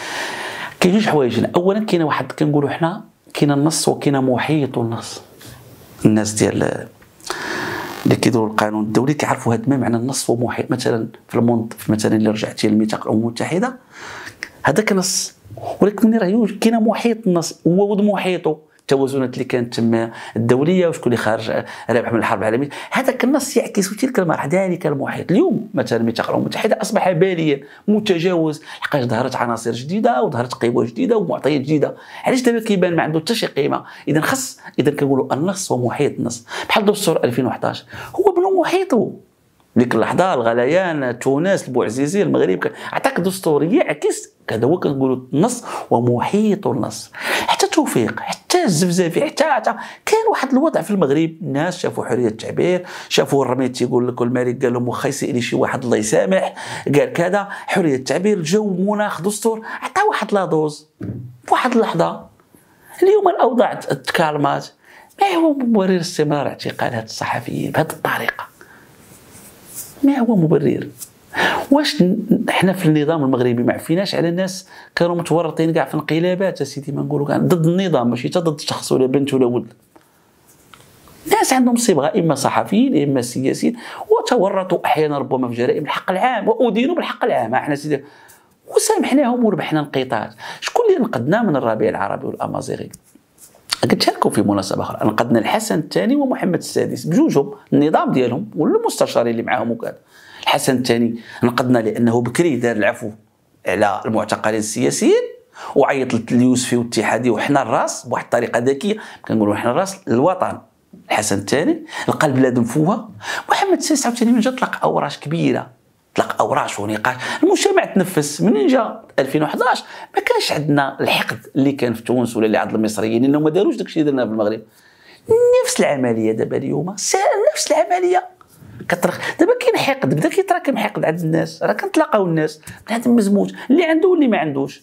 كاين جوج حوايج. اولا كاين واحد كنقولوا حنا كاين النص وكاين محيط النص. الناس ديال اللي كيديروا القانون الدولي كيعرفوا هذا ما معنى النص ومحيط. مثلا في المنطق مثلا اللي رجعتي للميثاق الامم المتحده هذاك نص، ولكن ملي راه كاين محيط النص، هو محيطه التوازنات اللي كانت تما الدوليه وشكون اللي خارج رابح من الحرب العالميه. هذاك النص يعكس تلك المرحله، ذلك المحيط. اليوم مثلا الميثاق الامم المتحده اصبح باليا متجاوز، لحقاش ظهرت عناصر جديده وظهرت قوى جديده ومعطيات جديده. علاش دابا كيبان ما عنده حتى شي قيمه؟ اذا خص اذا كنقولوا النص ومحيط النص، بحال دستور ألفين وأحد عشر هو بنو محيطه. ديك اللحظه الغليان، تونس، البوعزيزي، المغرب، عطاك دستور يعكس كذا. هو كنقولوا النص ومحيط النص. حتى توفيق، حتى الزفزافي، حتى كاين واحد الوضع في المغرب، الناس شافوا حريه التعبير، شافوا الرميد تيقول لك الملك قال لهم واخا يسالي شي واحد الله يسامح، قال كذا حريه التعبير، الجو مناخ دستور، عطا واحد لا دوز في واحد اللحظه. اليوم الاوضاع تكالمات، ما هو مبرر استمرار اعتقال هاد الصحفيين بهذه الطريقه؟ ما هو مبرر؟ واش حنا في النظام المغربي ما عفيناش على الناس كانوا متورطين كاع في انقلابات اسيدي؟ ما نقولوا كاع ضد النظام، ماشي حتى ضد شخص ولا بنت ولا ولد. ناس عندهم صبغه، اما صحفيين اما سياسيين، وتورطوا احيانا ربما في جرائم الحق العام وادينوا بالحق العام. احنا سيدي وسامحناهم وربحنا نقيطات. شكون اللي نقدنا من الربيع العربي والامازيغي؟ قد شاركوا في مناسبه اخرى، نقدنا الحسن الثاني ومحمد السادس بجوجهم، النظام ديالهم والمستشارين اللي معاهم وكذا. الحسن الثاني نقدنا لانه بكري دار العفو على المعتقلين السياسيين وعيط لليوسفي والاتحادي وحنا الراس بواحد الطريقه ذكيه، كنقولوا حنا الراس للوطن. الحسن الثاني لقى البلاد مفوهه. محمد السادس عاوتاني من جا طلق اوراش كبيره، طلق اوراش ونقاش، المجتمع تنفس. منين جا ألفين وحداش ما كانش عندنا الحقد اللي كان في تونس ولا اللي عند المصريين، لانهم ما داروش داكشي اللي درنا في المغرب. نفس العمليه دابا اليوم، نفس العمليه كترخ. دابا كاين حقد، بدا كيتراكم حقد عند الناس، راه كنتلاقاو الناس بنادم مزموج اللي عنده واللي ما عندوش.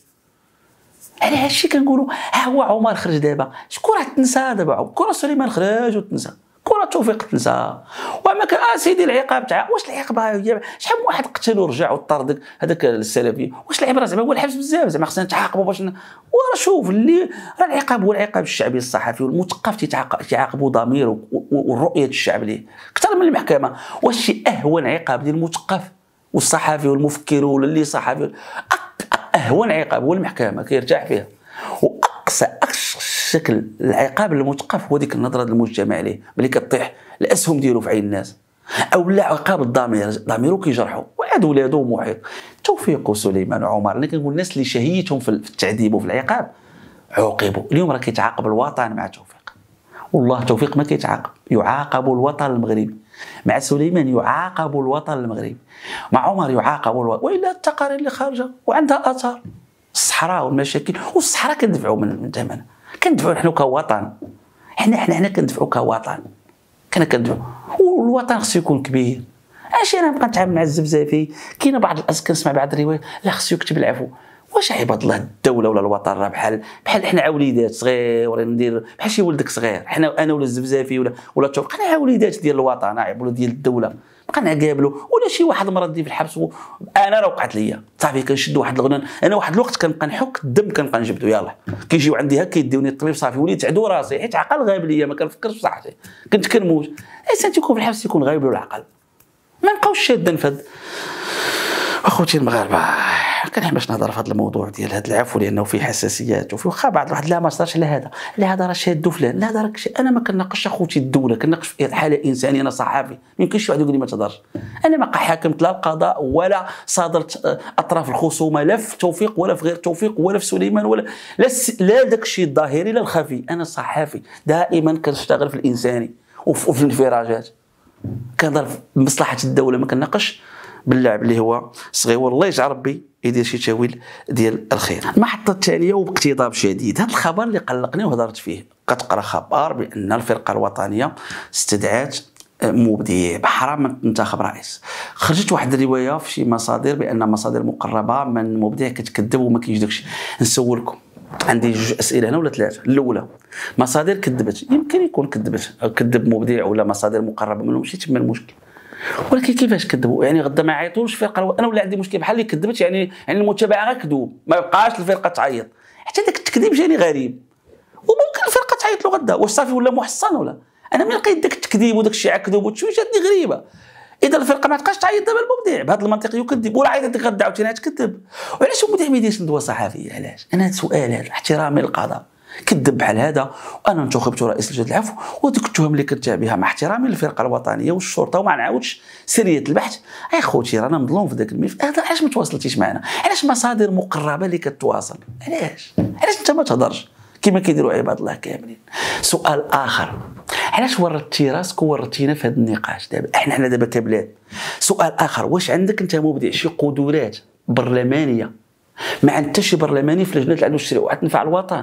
على هادشي كنقولوا ها هو عمر خرج دابا، شكون راه تنسى دابا؟ كره سليمان خرج وتنسى، كره توفيق تنسى، وما كان آه سيدي العقاب تاع واش العقاب هي شحال من واحد قتل ورجع وطرد هذاك السلفي، واش العبره زعما هو الحبس بزاف زعما خصنا نتعاقبوا باش وراه شوف اللي راه العقاب هو العقاب الشعبي الصحفي والمثقف تيعاقبوا ضميره والرؤيه الشعب ليه اكثر من المحكمه. واش شي اهون عقاب ديال المثقف والصحفي والمفكر ولا اللي صحفي؟ اهون عقاب هو المحكمه كيرتاح فيها، واقصى اقصى شكل العقاب للمثقف هو ديك النظره ديال المجتمع عليه ملي كطيح الاسهم ديالو في عين الناس، او لا عقاب الضمير، ضميرو كيجرحو وعاد ولادو ومحيط. توفيق وسليمان وعمر انا كنقول الناس اللي شهيتهم في التعذيب وفي العقاب عوقبوا، اليوم راه كيتعاقب الوطن مع توفيق. والله توفيق ما كيتعاقب، يعاقب الوطن المغربي. مع سليمان يعاقب الوطن المغربي، مع عمر يعاقب الوطن. والا التقارير اللي خارجه وعندها اثار الصحراء والمشاكل، والصحراء كندفعوا من ثمنها، كندفعوا نحن كوطن، حنا حنا حنا كندفعوا كوطن، كنا كندفعوا. والوطن خصو يكون كبير. اش انا نبقى نتعامل مع الزبزافي؟ كاينه بعض الأس كنسمع بعض الروايات لا خصو يكتب العفو. واش عباد الله الدوله ولا الوطن راه بحال بحال حنا وليدات صغير ندير بحال شي ولدك صغير، حنا انا ولا الزبزافي ولا ولا توفيق حنا وليدات ديال الوطن ولا ديال الدوله، بقى نقابلوا ولا شي واحد مرضي في الحبس و... انا راه وقعت ليا صافي كنشد واحد الغنان. انا واحد الوقت كنبقى نحك الدم كنبقى نجبدو يلاه كيجيو عندي هكا يديوني الطبيب صافي وليت عدو راسي حيت عقل غايب ليا ما كنفكرش في صحتي كنت كنموت. الانسان تيكون في الحبس يكون غايب له العقل ما نبقاوش شادين فهاد. اخوتي المغاربه كنحبش نهضر في هذا الموضوع ديال هذا العفو لانه فيه حساسيات وفي واخا بعض الواحد لا ما صارش على هذا لا هذا راه شادو فلان لا هذا راك انا ما كناقش اخوتي الدوله كناقش في حاله انسانيه. انا صحافي ما يمكنش واحد يقول لي ما تهضرش. انا ما حاكمت لا القضاء ولا صادرت اطراف الخصومه لا في توفيق ولا في غير توفيق ولا في سليمان ولا لا لا داك الشيء الظاهري لا الخفي. انا صحافي دائما كنشتغل في الانساني وفي الانفراجات كنهضر بمصلحه الدوله ما كناقش باللعب اللي هو صغير. والله يجعل ربي يدير شي تاويل ديال الخير. المحطه الثانيه وباقتضاب شديد هذا الخبر اللي قلقني وهضرت فيه. كتقرا خبر بان الفرقه الوطنيه استدعات مبدع بحرام انتخب رئيس. خرجت واحد الروايه في شي مصادر بان مصادر مقربه من مبدع كتكذب وما كاينش داكشي. نسولكم عندي جوج اسئله هنا ولا ثلاثه. الاولى مصادر كذبت يمكن يكون كذبت كذب مبدع ولا مصادر مقربه منهم ماشي تما المشكل ولكن كيفاش كذبوا يعني غدا ما عيطوش فرقه. انا ولا عندي مشكل بحال اللي كذبت يعني يعني المتابعه غير كذوب ما يبقاش الفرقه تعيط حتى داك التكذيب جاني غريب وممكن الفرقه تعيط له غدا واش صافي ولا محصن ولا. انا ملي لقيت داك التكذيب وداك الشيء كذوب وتشويش جاتني غريبه. اذا الفرقه ما تبقاش تعيط دابا المبدع بهذا المنطق يكذب ولا عيطت غدا عاوتاني تكذب. وعلاش المبدع ما يديرش ندوه صحفيه علاش؟ انا هذا سؤال هذا احترامي للقضاء كذب بحال هذا وانا انتخبت رئيس لجنه العفو وديك التهم اللي كنت بها مع احترامي للفرقه الوطنيه والشرطه وما نعاودش سريه البحث. اي خوتي رانا مظلوم في ذاك الملف هذا. علاش ما تواصلتيش معنا؟ علاش مصادر مقربه اللي كتواصل؟ علاش علاش انت ما تهضرش كما كيديروا عباد الله كاملين؟ سؤال اخر علاش ورطتي راسك وورطينا في هذا النقاش دابا احنا حنا دابا كبلاد؟ سؤال اخر واش عندك انت مبدع شي قدرات برلمانيه ما عند حتى شي برلماني في لجنه العدل والتشريع وتنفع الوطن؟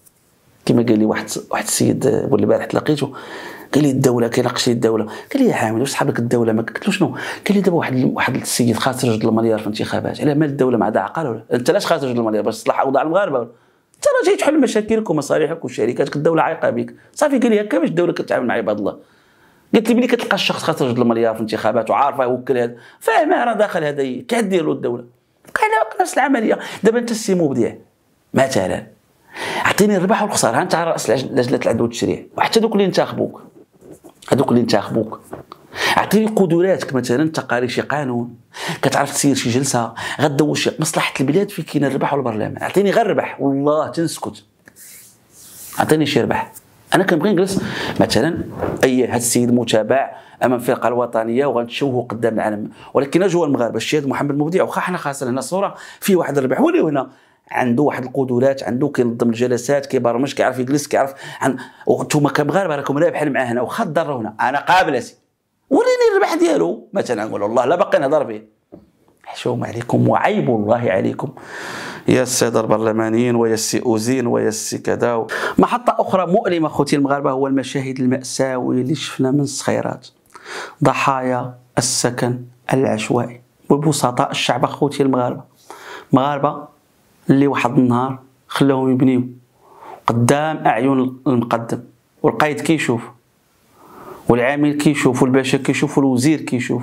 كما قال لي واحد واحد السيد واللي البارح تلاقيته قال لي الدوله كيناقش لي الدوله قال لي يا حامد واش صحابك الدوله ما قلت له شنو؟ قال لي دابا واحد واحد السيد خاسر جوج المليار في الانتخابات على مال الدوله ما عندها عقل ولا انت علاش خاسر جوج المليار باش تصلح اوضاع المغاربه؟ انت راه جاي تحل مشاكلك ومصالحك وشركاتك الدوله عايقه بك صافي. قال لي هكا باش الدوله كتعامل مع عباد الله. قلت لي ملي كتلقى الشخص خاسر جوج المليار في الانتخابات وعارفه يوكل هذا فاهمه راه داخل هذا كدير له الدوله قال نفس العمليه. دابا انت السي مبدع مثلا اعطيني الربح والخساره انت رئيس لجنه العدل والتشريع وحتى دوك اللي انتخبوك هذوك اللي انتخبوك. اعطيني قدراتك، مثلا انت قاري شي قانون، كتعرف تسير شي جلسه، غدوش شي مصلحه البلاد فين كاين الربح والبرلمان. اعطيني غير الربح والله تنسكت، اعطيني شي ربح. انا كنبغي نجلس مثلا اي هذا السيد متابع امام الفرقه الوطنيه وغنشوفه قدام العالم، ولكن جوا المغاربه الشهيد محمد مبدع واخا حنا خاصنا هنا الصوره فيه واحد الربح، ولي هنا عنده واحد القدرات، عنده كينظم الجلسات، كيبرمج، كيعرف يجلس، كيعرف عن وانتم كمغاربه راكم رابحين معاه هنا واخا ضروا هنا. انا قابل سي وريني الربح ديالو مثلا، نقول والله لا باقي نهضر به. حشوم عليكم وعيب الله عليكم يا الساده البرلمانيين ويا السي اوزين ويا السي كذا. محطه اخرى مؤلمه خوتي المغاربه هو المشاهد الماساويه اللي شفنا من الصخيرات، ضحايا السكن العشوائي وبسطاء الشعب. خوتي المغاربه، مغاربه اللي واحد النهار خلاهم يبنيو قدام اعين المقدم، والقايد كيشوف والعامل كيشوف والباشا كيشوف والوزير كيشوف،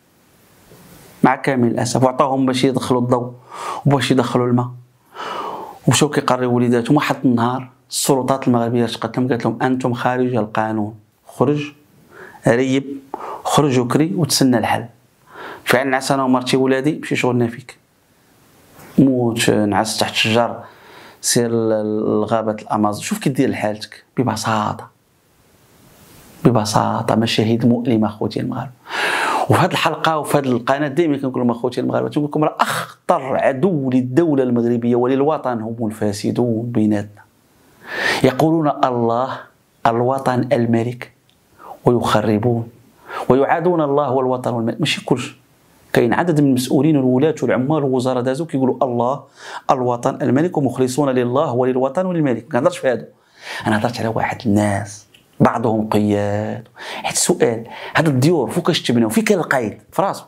مع كامل الاسف، وعطاهم باش يدخلوا الضوء وباش يدخلوا الماء، ومشاو كيقريو وليداتهم. واحد النهار السلطات المغربيه شقت لهم قالت لهم انتم خارج القانون، خرج ريب، خرج وكري وتسنى الحل. فعلا نعس انا ومرتي ولادي ماشي شغلنا فيك، موت نعس تحت الشجر، سير لغابه الامازون، شوف كي دير لحالتك ببساطه ببساطه. مشاهد مؤلمه خوتي المغاربه. وفي هذه الحلقه وفي هذه القناه دائما كنقول لهم اخوتي المغاربه، تنقول لكم راه اخطر عدو للدوله المغربيه وللوطن هم الفاسدون بيناتنا. يقولون الله الوطن الملك ويخربون، ويعادون الله والوطن والملك. ماشي كلش، كاين عدد من المسؤولين والولاة والعمال والوزراء دازو كيقولوا الله الوطن الملك ومخلصون لله وللوطن وللملك. ما كنهضرش في هادو، انا هضرت على واحد الناس بعضهم قياد. حيت السؤال هاد الديور فوقاش تبناو؟ فين كان القايد؟ في راسو.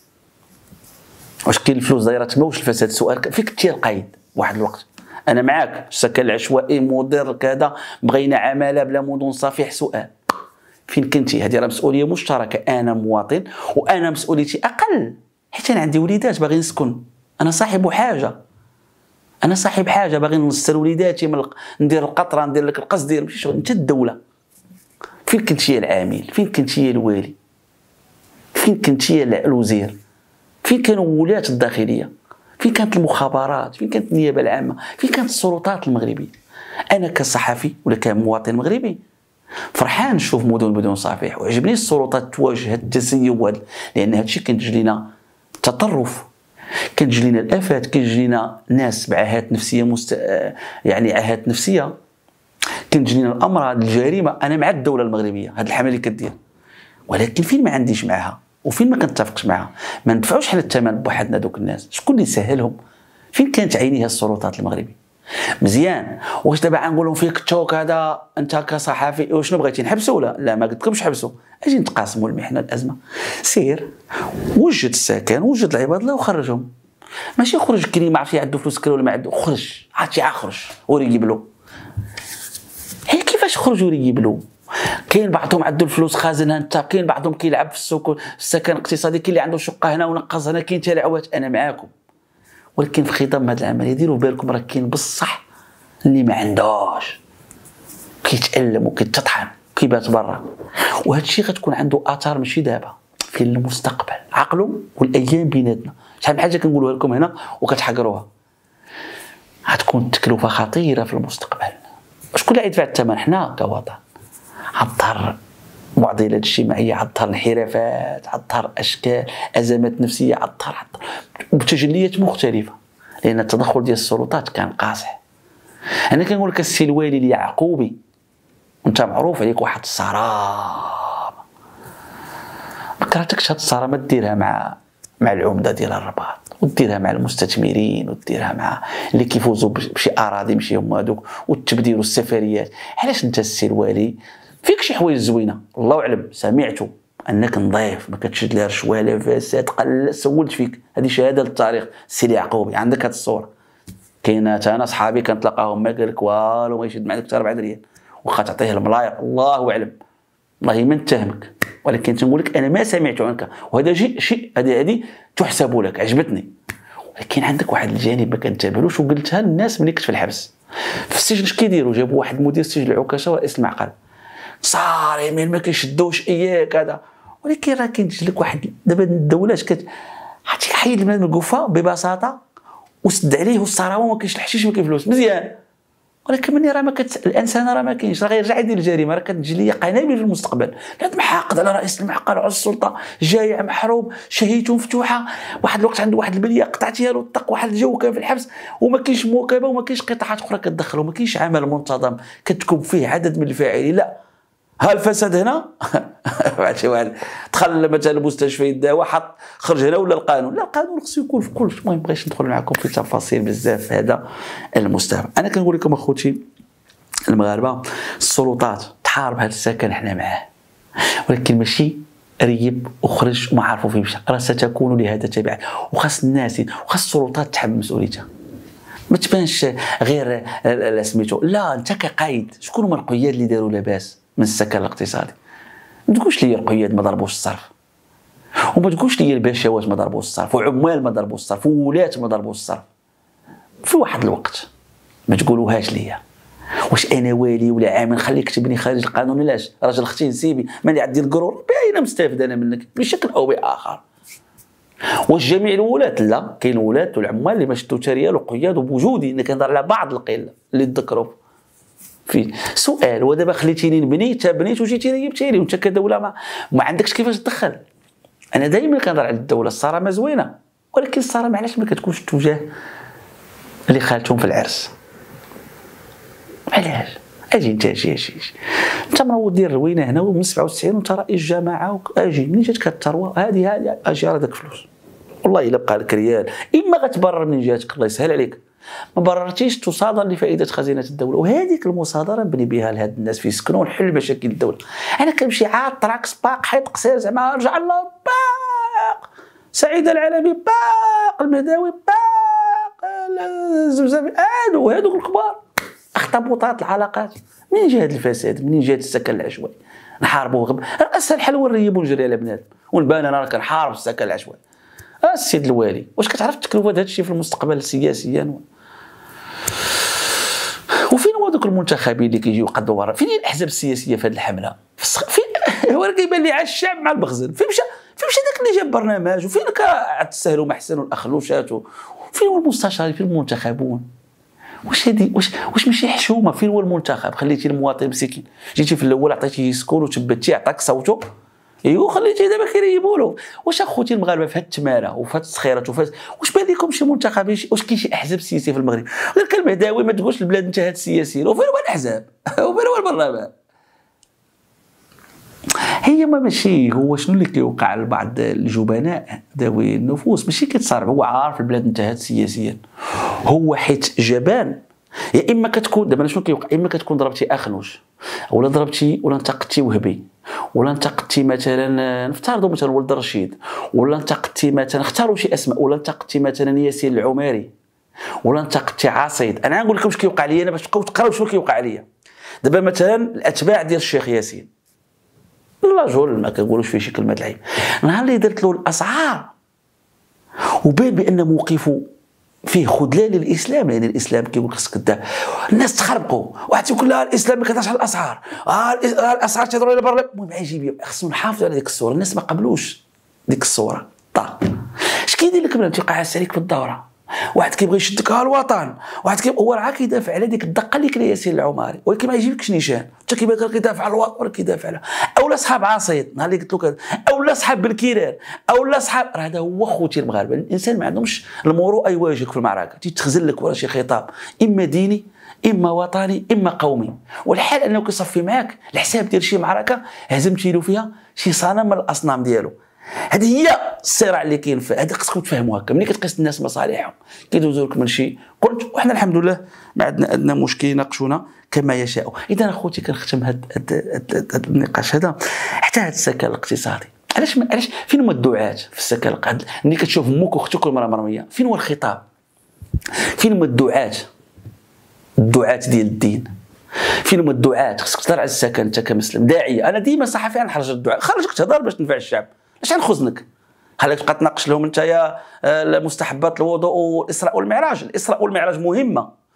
واش كاين الفلوس دايره تما؟ واش الفساد؟ السؤال فين كنتي القايد واحد الوقت؟ انا معاك، السكن العشوائي مدير كذا، بغينا عماله بلا مدن صفيح. سؤال فين كنتي؟ هذه راه مسؤوليه مشتركه، انا مواطن وانا مسؤوليتي اقل، حيت انا عندي وليدات باغي نسكن، انا صاحب حاجه، انا صاحب حاجه باغي نوصل وليداتي من الق... ندير القطره، ندير لك القصد، دير ماشي شغل. انت الدوله فين كنتي يا العامل؟ فين كنتي يا الوالي؟ فين كنتي يا الوزير؟ فين كانوا ولاة الداخليه؟ فين كانت المخابرات؟ فين كانت النيابه العامه؟ فين كانت السلطات المغربيه؟ انا كصحفي ولا كمواطن مغربي فرحان نشوف مدن بدون صفيح، وعجبني السلطات تواجه التسيب، لان هادشي كينتج لنا تطرف، كينتج لنا الافات، كينتج لنا ناس بعاهات نفسيه مست... يعني عاهات نفسيه، كينتج لنا الامراض، الجريمه. انا مع الدوله المغربيه هاد الحمله اللي كدير، ولكن فين ما عنديش معها وفين ما كنتفقش معها ما ندفعوش حنا الثمن بوحدنا. دوك الناس شكون اللي سهلهم؟ فين كانت عينيها السلطات المغربيه؟ مزيان. واش دابا غنقول لهم فيك توك هذا انت كصحفي وشنو بغيتي نحبسوا؟ ولا لا ما قلت لكمش حبسوا، اجي نتقاسموا المحنه الازمه. سير وجد السكن، وجد العباد الله وخرجهم. ماشي خرج كريم ما عرفتش عنده فلوس كرا ولا ما عنده، خرج عرفتي خرج وريجيب له. هي كيفاش خرج وريجيب له؟ كاين بعضهم عنده الفلوس خازنها انت، كاين بعضهم كيلعب في السوق السكن الاقتصادي، كاين اللي عنده شقه هنا ونقص هنا، كاين تلاعبات. انا معاكم، ولكن في خضم هذه العمليه ديروا بالكم راه كاين بصح اللي ما عندوش، كيتألم وكيتطحن كيبات برا، وهذا الشيء غتكون عنده اثار ماشي دابا، في المستقبل. عقلوا والايام بيناتنا. شحال من حاجه كنقولوها لكم هنا وكتحقروها، غتكون التكلفه خطيره في المستقبل. شكون اللي غيدفع الثمن؟ حنا كوطن. عطر معضلات اجتماعيه، عطر انحرافات، عطر اشكال ازمات نفسيه، عطر عطر بتجليات مختلفه، لان التدخل ديال السلطات كان قاصح. انا كنقول لك السي الوالي اليعقوبي، انت معروف عليك واحد الصرامه، ما كرهتكش هاد الصرامه ديرها مع مع العمده ديال الرباط، وديرها مع المستثمرين، وديرها مع اللي كيفوزوا بشي اراضي ماشي هما هذوك، والتبديل والسفريات. علاش انت السي الوالي فيك شي حوايج زوينه؟ الله اعلم، سمعتوا انك نظيف، ما كتشد لا رشوه لا فساد، قل سولت فيك، هذه شهاده للتاريخ. السي اليعقوبي عندك هاد الصوره، كاينات انا صحابي كنتلاقاهم ما قال لك والو، ما يشد معك حتى أربعة ريال، واخا تعطيه الملايق الله اعلم، والله ما نتهمك، ولكن تنقول لك انا ما سمعت عنك، وهذا شيء شيء هذه هذه تحسب لك، عجبتني. ولكن عندك واحد الجانب ما كنتبهلوش، وقلتها للناس ملي كنت في الحبس. في السجن اش كيديروا؟ جابوا واحد مدير سجن العكاشه ورئيس المعقل، صارمين ما كيشدوش اياك هذا، ولكن راه كينتج لك واحد دابا الدولات كت عرفتي حيد البنادم القفه ببساطه وسد عليه والصراوه ما كاينش الحشيش ما كاين فلوس مزيان، ولكن مني راه ما كت... الانسان راه ما كاينش، راه غيرجع يدير الجريمه، راه كتجي لي قنابل في المستقبل، كانت محاقد على رئيس المحقر على السلطه، جايع محروم، شهيته مفتوحه، واحد الوقت عنده واحد البليه قطعتيها له الطق، واحد الجو كان في الحبس وما كاينش مواكبه وما كاينش قطاعات اخرى كتدخل وما كاينش عمل منتظم كتكب فيه عدد من الفاعلين، لا ها الفساد هنا واحد شي واحد دخل مثلا المستشفى يداوى حط خرج هنا ولا القانون، لا القانون خصو يكون في كلش. المهم بغيتش ندخل معكم في تفاصيل بزاف في هذا المستوى. انا كنقول لكم اخوتي المغاربه السلطات تحارب هذا السكن حنا معاه، ولكن ماشي ريب وخرج وما عرفوا فين مشى، راه ستكون لهذا تبعات، وخاص الناس وخاص السلطات تحمل مسؤوليتها، ما تبانش غير سميتو، لا انت كقايد شكون هما القياد اللي داروا لاباس من السكن الاقتصادي؟ ما تقولش لي القياد ما ضربوش الصرف، وما تقولش لي الباشوات ما ضربوش الصرف، وعمال ما ضربوش الصرف، وولاة ما ضربوش الصرف. في واحد الوقت ما تقولوهاش ليا، واش انا والي ولا عامل خليك تبني خارج القانون؟ علاش راجل اختي نسيبي ماني عندي القرور باينه مستافد انا منك بشكل او باخر. واش جميع الولاة؟ لا، كاين ولاة والعمال اللي ما شدوا تريال وقياد وبوجودي، انا كنهضر على بعض القله اللي تذكروا في سؤال. ودابا خليتيني نبني، تا بنيت وجيتي ريبتي لي، وانت كدوله ما, ما عندكش كيفاش تدخل. انا دائما كنهضر على الدوله، الصرامه زوينه، ولكن الصرامه علاش ما كتكونش التجاه اللي خالتهم في العرس؟ علاش؟ اجي انت اجي اجي انت منوض دير روينه هنا ومن سبعة وتسعين وانت رئيس جماعه، اجي منين جاتك الثروه هذه هذه؟ اجي راه داك فلوس والله الا بقى لك ريال، اما غتبرر منين جاتك الله يسهل عليك، ما بررتيش تصادر لفائده خزينه الدوله، وهذيك المصادره نبني بها لهاد الناس في يسكنوا ونحل مشاكل الدوله. انا كنمشي عاد طراكس باق حيط قصير زعما رجع الله باق، سعيد العالمي باق، المهداوي باق، الزمزمي، هادو هادوك الكبار اخطبوطات العلاقات. منين جا هذا الفساد؟ منين جا السكن العشوائي؟ نحاربوه غب... اسهل حل هو نريبو ونجري على بنادم ونبان انا راه كنحارب السكن العشوائي. السيد الوالي واش كتعرف التكلفه هذا الشيء في المستقبل سياسيا؟ وفين هو دوك المنتخبين اللي كيجيو يقدوا ورا؟ فين هي الاحزاب السياسيه في هذه الحمله؟ فين هو كيبان لي على الشعب مع المخزن؟ فين مشى فين مشى داك اللي جاب برنامج؟ وفين كتسهلوا محسن والاخلوشات؟ وفين هو المستشارين؟ فين المنتخبون؟ واش هادي واش واش ماشي حشومه؟ فين هو المنتخب؟ خليتي المواطن مسكين، جيتي في الاول عطيتيه يسكن وثبتيه عطاك صوته، ايوا خليتيه دابا كيريبوا له. واش اخوتي المغاربه في هاد التماره وفي هاد التسخيرات وفي واش بان لكم شي منتخب؟ واش كاين شي احزاب سياسيه في المغرب؟ غير كالمهداوي ما تقولش البلاد انتهت سياسيا، وفين هو الاحزاب؟ وفين هو البرلمان؟ هي ما ماشي هو شنو اللي كيوقع لبعض الجبناء ذوي النفوس، ماشي كيتصارب، هو عارف البلاد انتهت سياسيا، هو حيت جبان. يا اما كتكون دابا شنو كيوقع، اما كتكون ضربتي اخنوش ولا ضربتي ولا انتقدتي وهبي ولا انتقدتي مثلا نفترضوا مثلا ولد الرشيد، ولا انتقدتي مثلا اختاروا شي اسماء، ولا انتقدتي مثلا ياسين العماري، ولا انتقدتي عاصيد. انا نقول لكم واش كيوقع لي انا باش تبقاو تقراو شنو كيوقع لي. دابا مثلا الاتباع ديال الشيخ ياسين الرجل ما كنقولوش فيه شي كلمه العيب، نهار اللي درت له الاسعار وبان بان موقفه فيه خذلان للاسلام، لان الاسلام كيقول خصك تدافع، الناس تخربقوا، واحد تيقول لها الاسلام ما كيهضرش على الاسعار، اه الاسعار تيهضروا على برا. المهم عجيب، خصنا نحافظوا على ديك الصوره، الناس ما قبلوش ديك الصوره. طا اش كيدير لك بنادم تيوقع عليك في الدوره، واحد كيبغي يشدك ها الوطن، واحد كيبغي هو راه كيدافع على ديك الدقه اللي كاين ياسين العماري، ولكن ما يجيبكش نيشان، انت كيبان لك كيدافع على الوطن ولا كيدافع على اولا صحاب عصيد نهار اللي قلت لك، اولا صحاب بالكيران، اولا صحاب. راه هذا هو خوتي المغاربه، الانسان ما عندهمش المروءه يواجهك في المعركه، تيتخزن لك ورا شي خطاب اما ديني اما وطني اما قومي، والحال انه كيصفي معاك الحساب ديال شي معركه هزمتي له فيها شي صنم من الاصنام ديالو. هذه هي الصراع اللي كاين، هذه خصكم تفهموا هكا. ملي كتقيس الناس مصالحهم كيدوزوا لك من شي قلت، وحنا الحمد لله ما عندنا ادنى مشكل يناقشونا كما يشاء. اذا اخوتي كنختم هذا النقاش هذا حتى هذا السكن الاقتصادي. علاش علاش فين هما الدعاة في السكن الاقتصادي؟ ملي كتشوف امك واختك المراه مرميه، فين هو الخطاب؟ فين هما الدعاة؟ الدعاة ديال الدين فين هما الدعاة؟ خصك تهضر على السكن انت كمسلم داعيه. انا ديما صحفي نحرج الدعاة، خرجك تهضر باش تنفع الشعب، اش غنخزنك؟ خليك تبقى تناقش لهم انت يا مستحبات الوضوء والاسراء والمعراج. الاسراء والمعراج مهمه،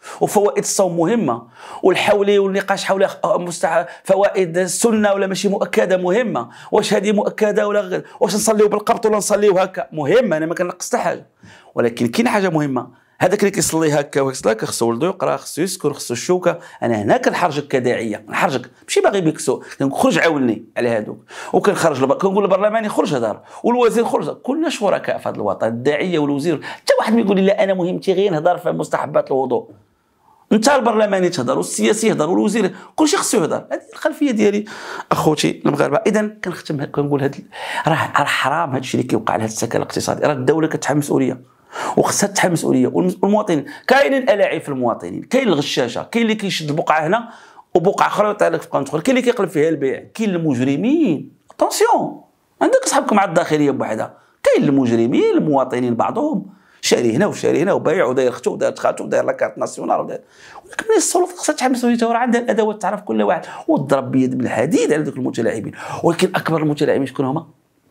وفوائد الصوم مهمه، والحولي والنقاش حول مستع... فوائد السنه ولا ماشي مؤكده مهمه، واش هذه مؤكده ولا غير، واش نصليو بالقبط ولا نصليو هكا مهمه، انا ما كنقص حتى حاجه. ولكن كاين حاجه مهمه، هذاك اللي كيصلي هكا وهكا خصو ولدو يقرا، خصو يسكر، خصو الشوكه. انا هنا كنحرجك كداعيه، نحرجك ماشي باغي بك سوء، كنخرج عاوني على هذوك، وكنخرج لب... كنقول للبرلماني خرج هدر، والوزير خرج، كلنا شركاء في هذا الوطن، الداعيه والوزير. حتى واحد ما يقول لي لا انا مهمتي غير نهضر في مستحبات الوضوء. انت البرلماني تهضر، والسياسي يهضر، والوزير، كلشي خصو يهضر. هذه الخلفيه ديالي اخوتي المغاربه. اذا كنختم كنقول هاد راه راه حرام هذا الشيء اللي كيوقع لهذا السكن الاقتصادي. راه الدوله كتحمل مسؤوليه وخصها تتحمل مسؤوليه، والمواطنين كاينين الاعب في المواطنين، كاين الغشاشه، كاين اللي كيشد البقعه هنا وبقعه اخرى ويطلع لك في قنت اخرى، كاين اللي كيقلب فيها البيع، كاين المجرمين. اتونسيون، عندك صحابكم مع الداخليه بوحدها، كاين المجرمين المواطنين بعضهم شاري هنا وشاري هنا وبايع وداير اختو وداير خاتو وداير لاكارت ناسيونال وداير. ولكن السلطه خصها تحمل مسؤوليتها، راه عندها الادوات تعرف كل واحد وتضرب بيد بالحديد على ذوك المتلاعبين. ولكن اكبر المتلاعبين شكون هما؟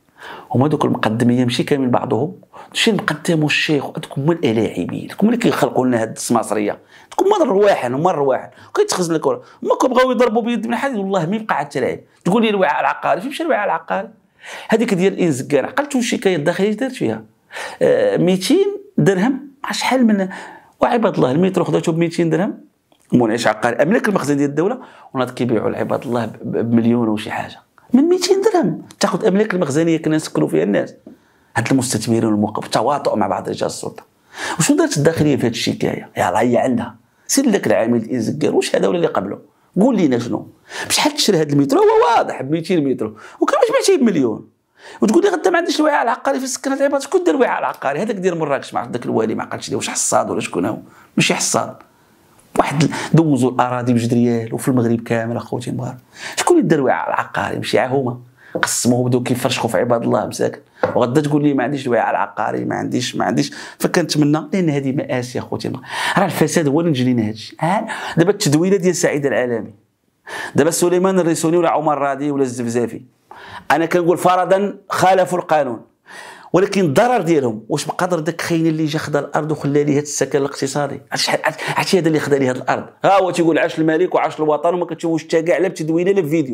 هما دوك المقدميه، ماشي كامل بعضهم، شي المقدم والشيخ، هذوك هما الالاعبين، هما اللي كيخلقوا لنا هاد السماسريه، هذوك هما الرواحن، هما الرواحن كيتخزن الكره، هما كيبغيو يضربوا بيد من الحديد، والله ما يبقى عاد تلاعب. تقول لي الوعاء العقاري، فين مشى الوعاء العقاري؟ هذيك ديال الانزكان عقلتوا الشكايه الداخليه دارت فيها آه مئتين درهم، شحال من وعباد الله المترو خداتو ب مئتين درهم، منعش عقاري املاك المخزن ديال الدوله، وناض كيبيعوا لعباد الله بمليون وشي حاجه، من مئتين درهم تاخذ املاك المخزنيه كنا نسكنوا فيها الناس. هاد المستثمرين والموقف تواطؤ مع بعض رجال السلطه. وشنو دارت الداخليه في هاد الشكايه؟ يلاه هي عندها، سير لك العامل الانزكار واش هذا ولا اللي قبله، قول لينا شنو بشحال تشري هاد المترو؟ هو واضح ب مئتين مترو، وكان باش بعتيه بمليون، وتقول لي غدا ما عنديش الوعاء العقاري في سكنات العباد. شكون دار الوعاء العقاري؟ هذاك ديال مراكش، ما عرف داك الوالي ما عقلش ليه واش حصاد ولا شكون هو، ماشي حصاد، واحد دوزوا الاراضي بجوج ريال وفي المغرب كامل اخوتي المغاربه. شكون اللي دار الوعاء العقاري؟ ماشي هما قسموه بداو كيفرشخوا في عباد الله مساكن، وغدا تقول لي ما عنديش الوعاء العقاري، ما عنديش ما عنديش. فكنتمنى، لان هذه مآسي اخوتي، راه الفساد هو اللي نجلينا هذا الشيء. دابا التدويله ديال سعيد العالمي، دابا سليمان الريسوني ولا عمر رادي ولا الزفزافي، انا كنقول فرضا خالفوا القانون، ولكن الضرر ديالهم واش بقدر داك خاين اللي جا خدا الارض وخلى لي هذا السكن الاقتصادي؟ عرفتي هذا اللي خدا لي هذه الارض، ها هو تيقول عاش الملك وعاش الوطن، وما كتشوفوش حتى كاع لا بتدوينه لا فيديو،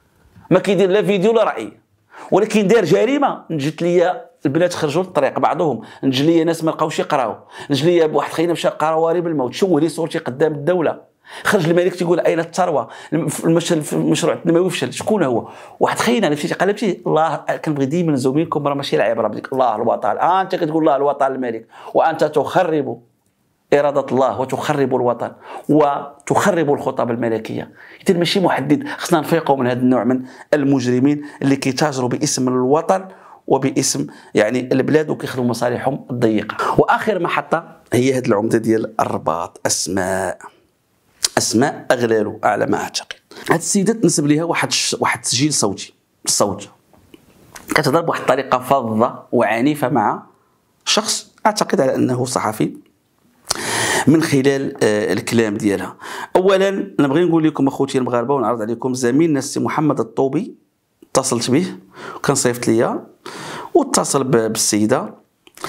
ما كيدير لا فيديو لا راي، ولكن دار جريمه. نجت لي البنات خرجوا للطريق بعضهم، نجي لي ناس ما لقاوش يقراو، نجي لي بواحد خاينه مشى قرا وارب الموت، شوه لي صورتي قدام الدوله، خرج الملك تيقول اين الثروه، المشروع التنموي فشل، شكون هو؟ واحد خاينه انا مشيت قال لي الله كنبغي ديما نزوم منكم، راه ماشي لعيب، راه بديك الله الوطن، آه انت كتقول الله الوطن الملك، وانت تخرب اراده الله وتخرب الوطن وتخرب الخطب الملكيه. اذا ماشي محدد، خصنا نفيقوا من هذا النوع من المجرمين اللي كيتاجروا باسم الوطن وباسم يعني البلاد وكيخدموا مصالحهم الضيقه. واخر محطه هي هذه العمده ديال الرباط، اسماء اسماء اغلال على ما اعتقد. هاد السيده تنسب ليها واحد واحد تسجيل صوتي، الصوت كتهضر بواحد الطريقه فظه وعنيفه مع شخص اعتقد على انه صحفي من خلال آه الكلام ديالها. اولا نبغي نقول لكم اخوتي المغاربه ونعرض عليكم زميلنا السي محمد الطوبي، اتصلت به وكان صيفط ليا واتصل بالسيده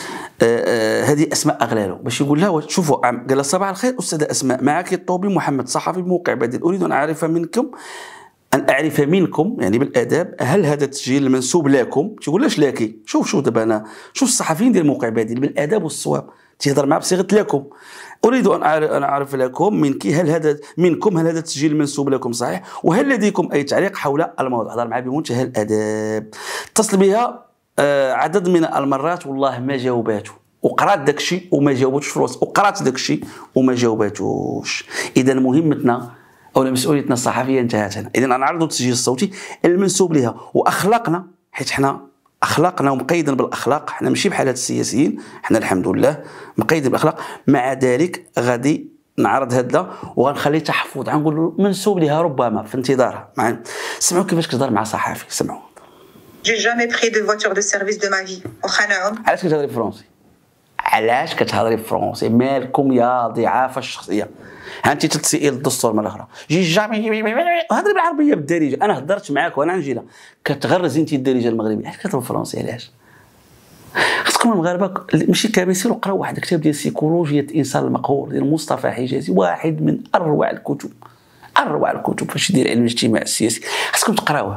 هذه اسماء اغلالو باش يقول لها شوفوا، قال لها صباح الخير استاذه اسماء، معك الطوبي محمد صحفي بموقع بديل، اريد ان اعرف منكم ان اعرف منكم يعني بالاداب، هل هذا التسجيل المنسوب لكم؟ تقول لاش لاكي، شوف شوف دابا انا شوف الصحفيين ديال موقع بديل بالاداب والصواب تيهضر معاه بصيغه لكم، اريد ان اعرف لكم منك هل هذا منكم هل هذا التسجيل المنسوب لكم صحيح، وهل لديكم اي تعليق حول الموضوع؟ هضر معاه بمنتهى الاداب. اتصل بها آه عدد من المرات والله ما جاوباته، وقرات داكشي وما جاوبتش في الوسط، وقرات داكشي وما جاوباتوش. اذا مهمتنا او مسؤوليتنا الصحفيه انتهت هنا. اذا نعرضوا التسجيل الصوتي المنسوب لها، واخلاقنا حيت حنا اخلاقنا ومقيدين بالاخلاق، حنا ماشي بحال هاد السياسيين، حنا الحمد لله مقيدين بالاخلاق. مع ذلك غادي نعرض هذا وغنخلي تحفظ، غنقول منسوب لها ربما في انتظارها. معنا سمعوا كيفاش كتهضر مع صحفي، سمعوا. J'ai jamais pris de voiture de service de ma vie. واخا نعم. علاش كتهضري فرونسي؟ علاش كتهضري فرونسي؟ مالكم يا ضعاف الشخصيه؟ ها انت تتسئل الدستور مره اخرى، جي جامي هضري بالعربيه بالدارجه، انا هضرت معاك وانا نجي لها كتغرزي انت الدارجه المغربيه، علاش كتهضر بالفرونسي؟ علاش؟ خصكم خصكم المغاربه ماشي كامل يسيروا قراو واحد الكتاب ديال سيكولوجيا الانسان المقهور ديال مصطفى حجازي، واحد من اروع الكتب اروع الكتب فاش يدير علم الاجتماع السياسي، خصكم تقراوه.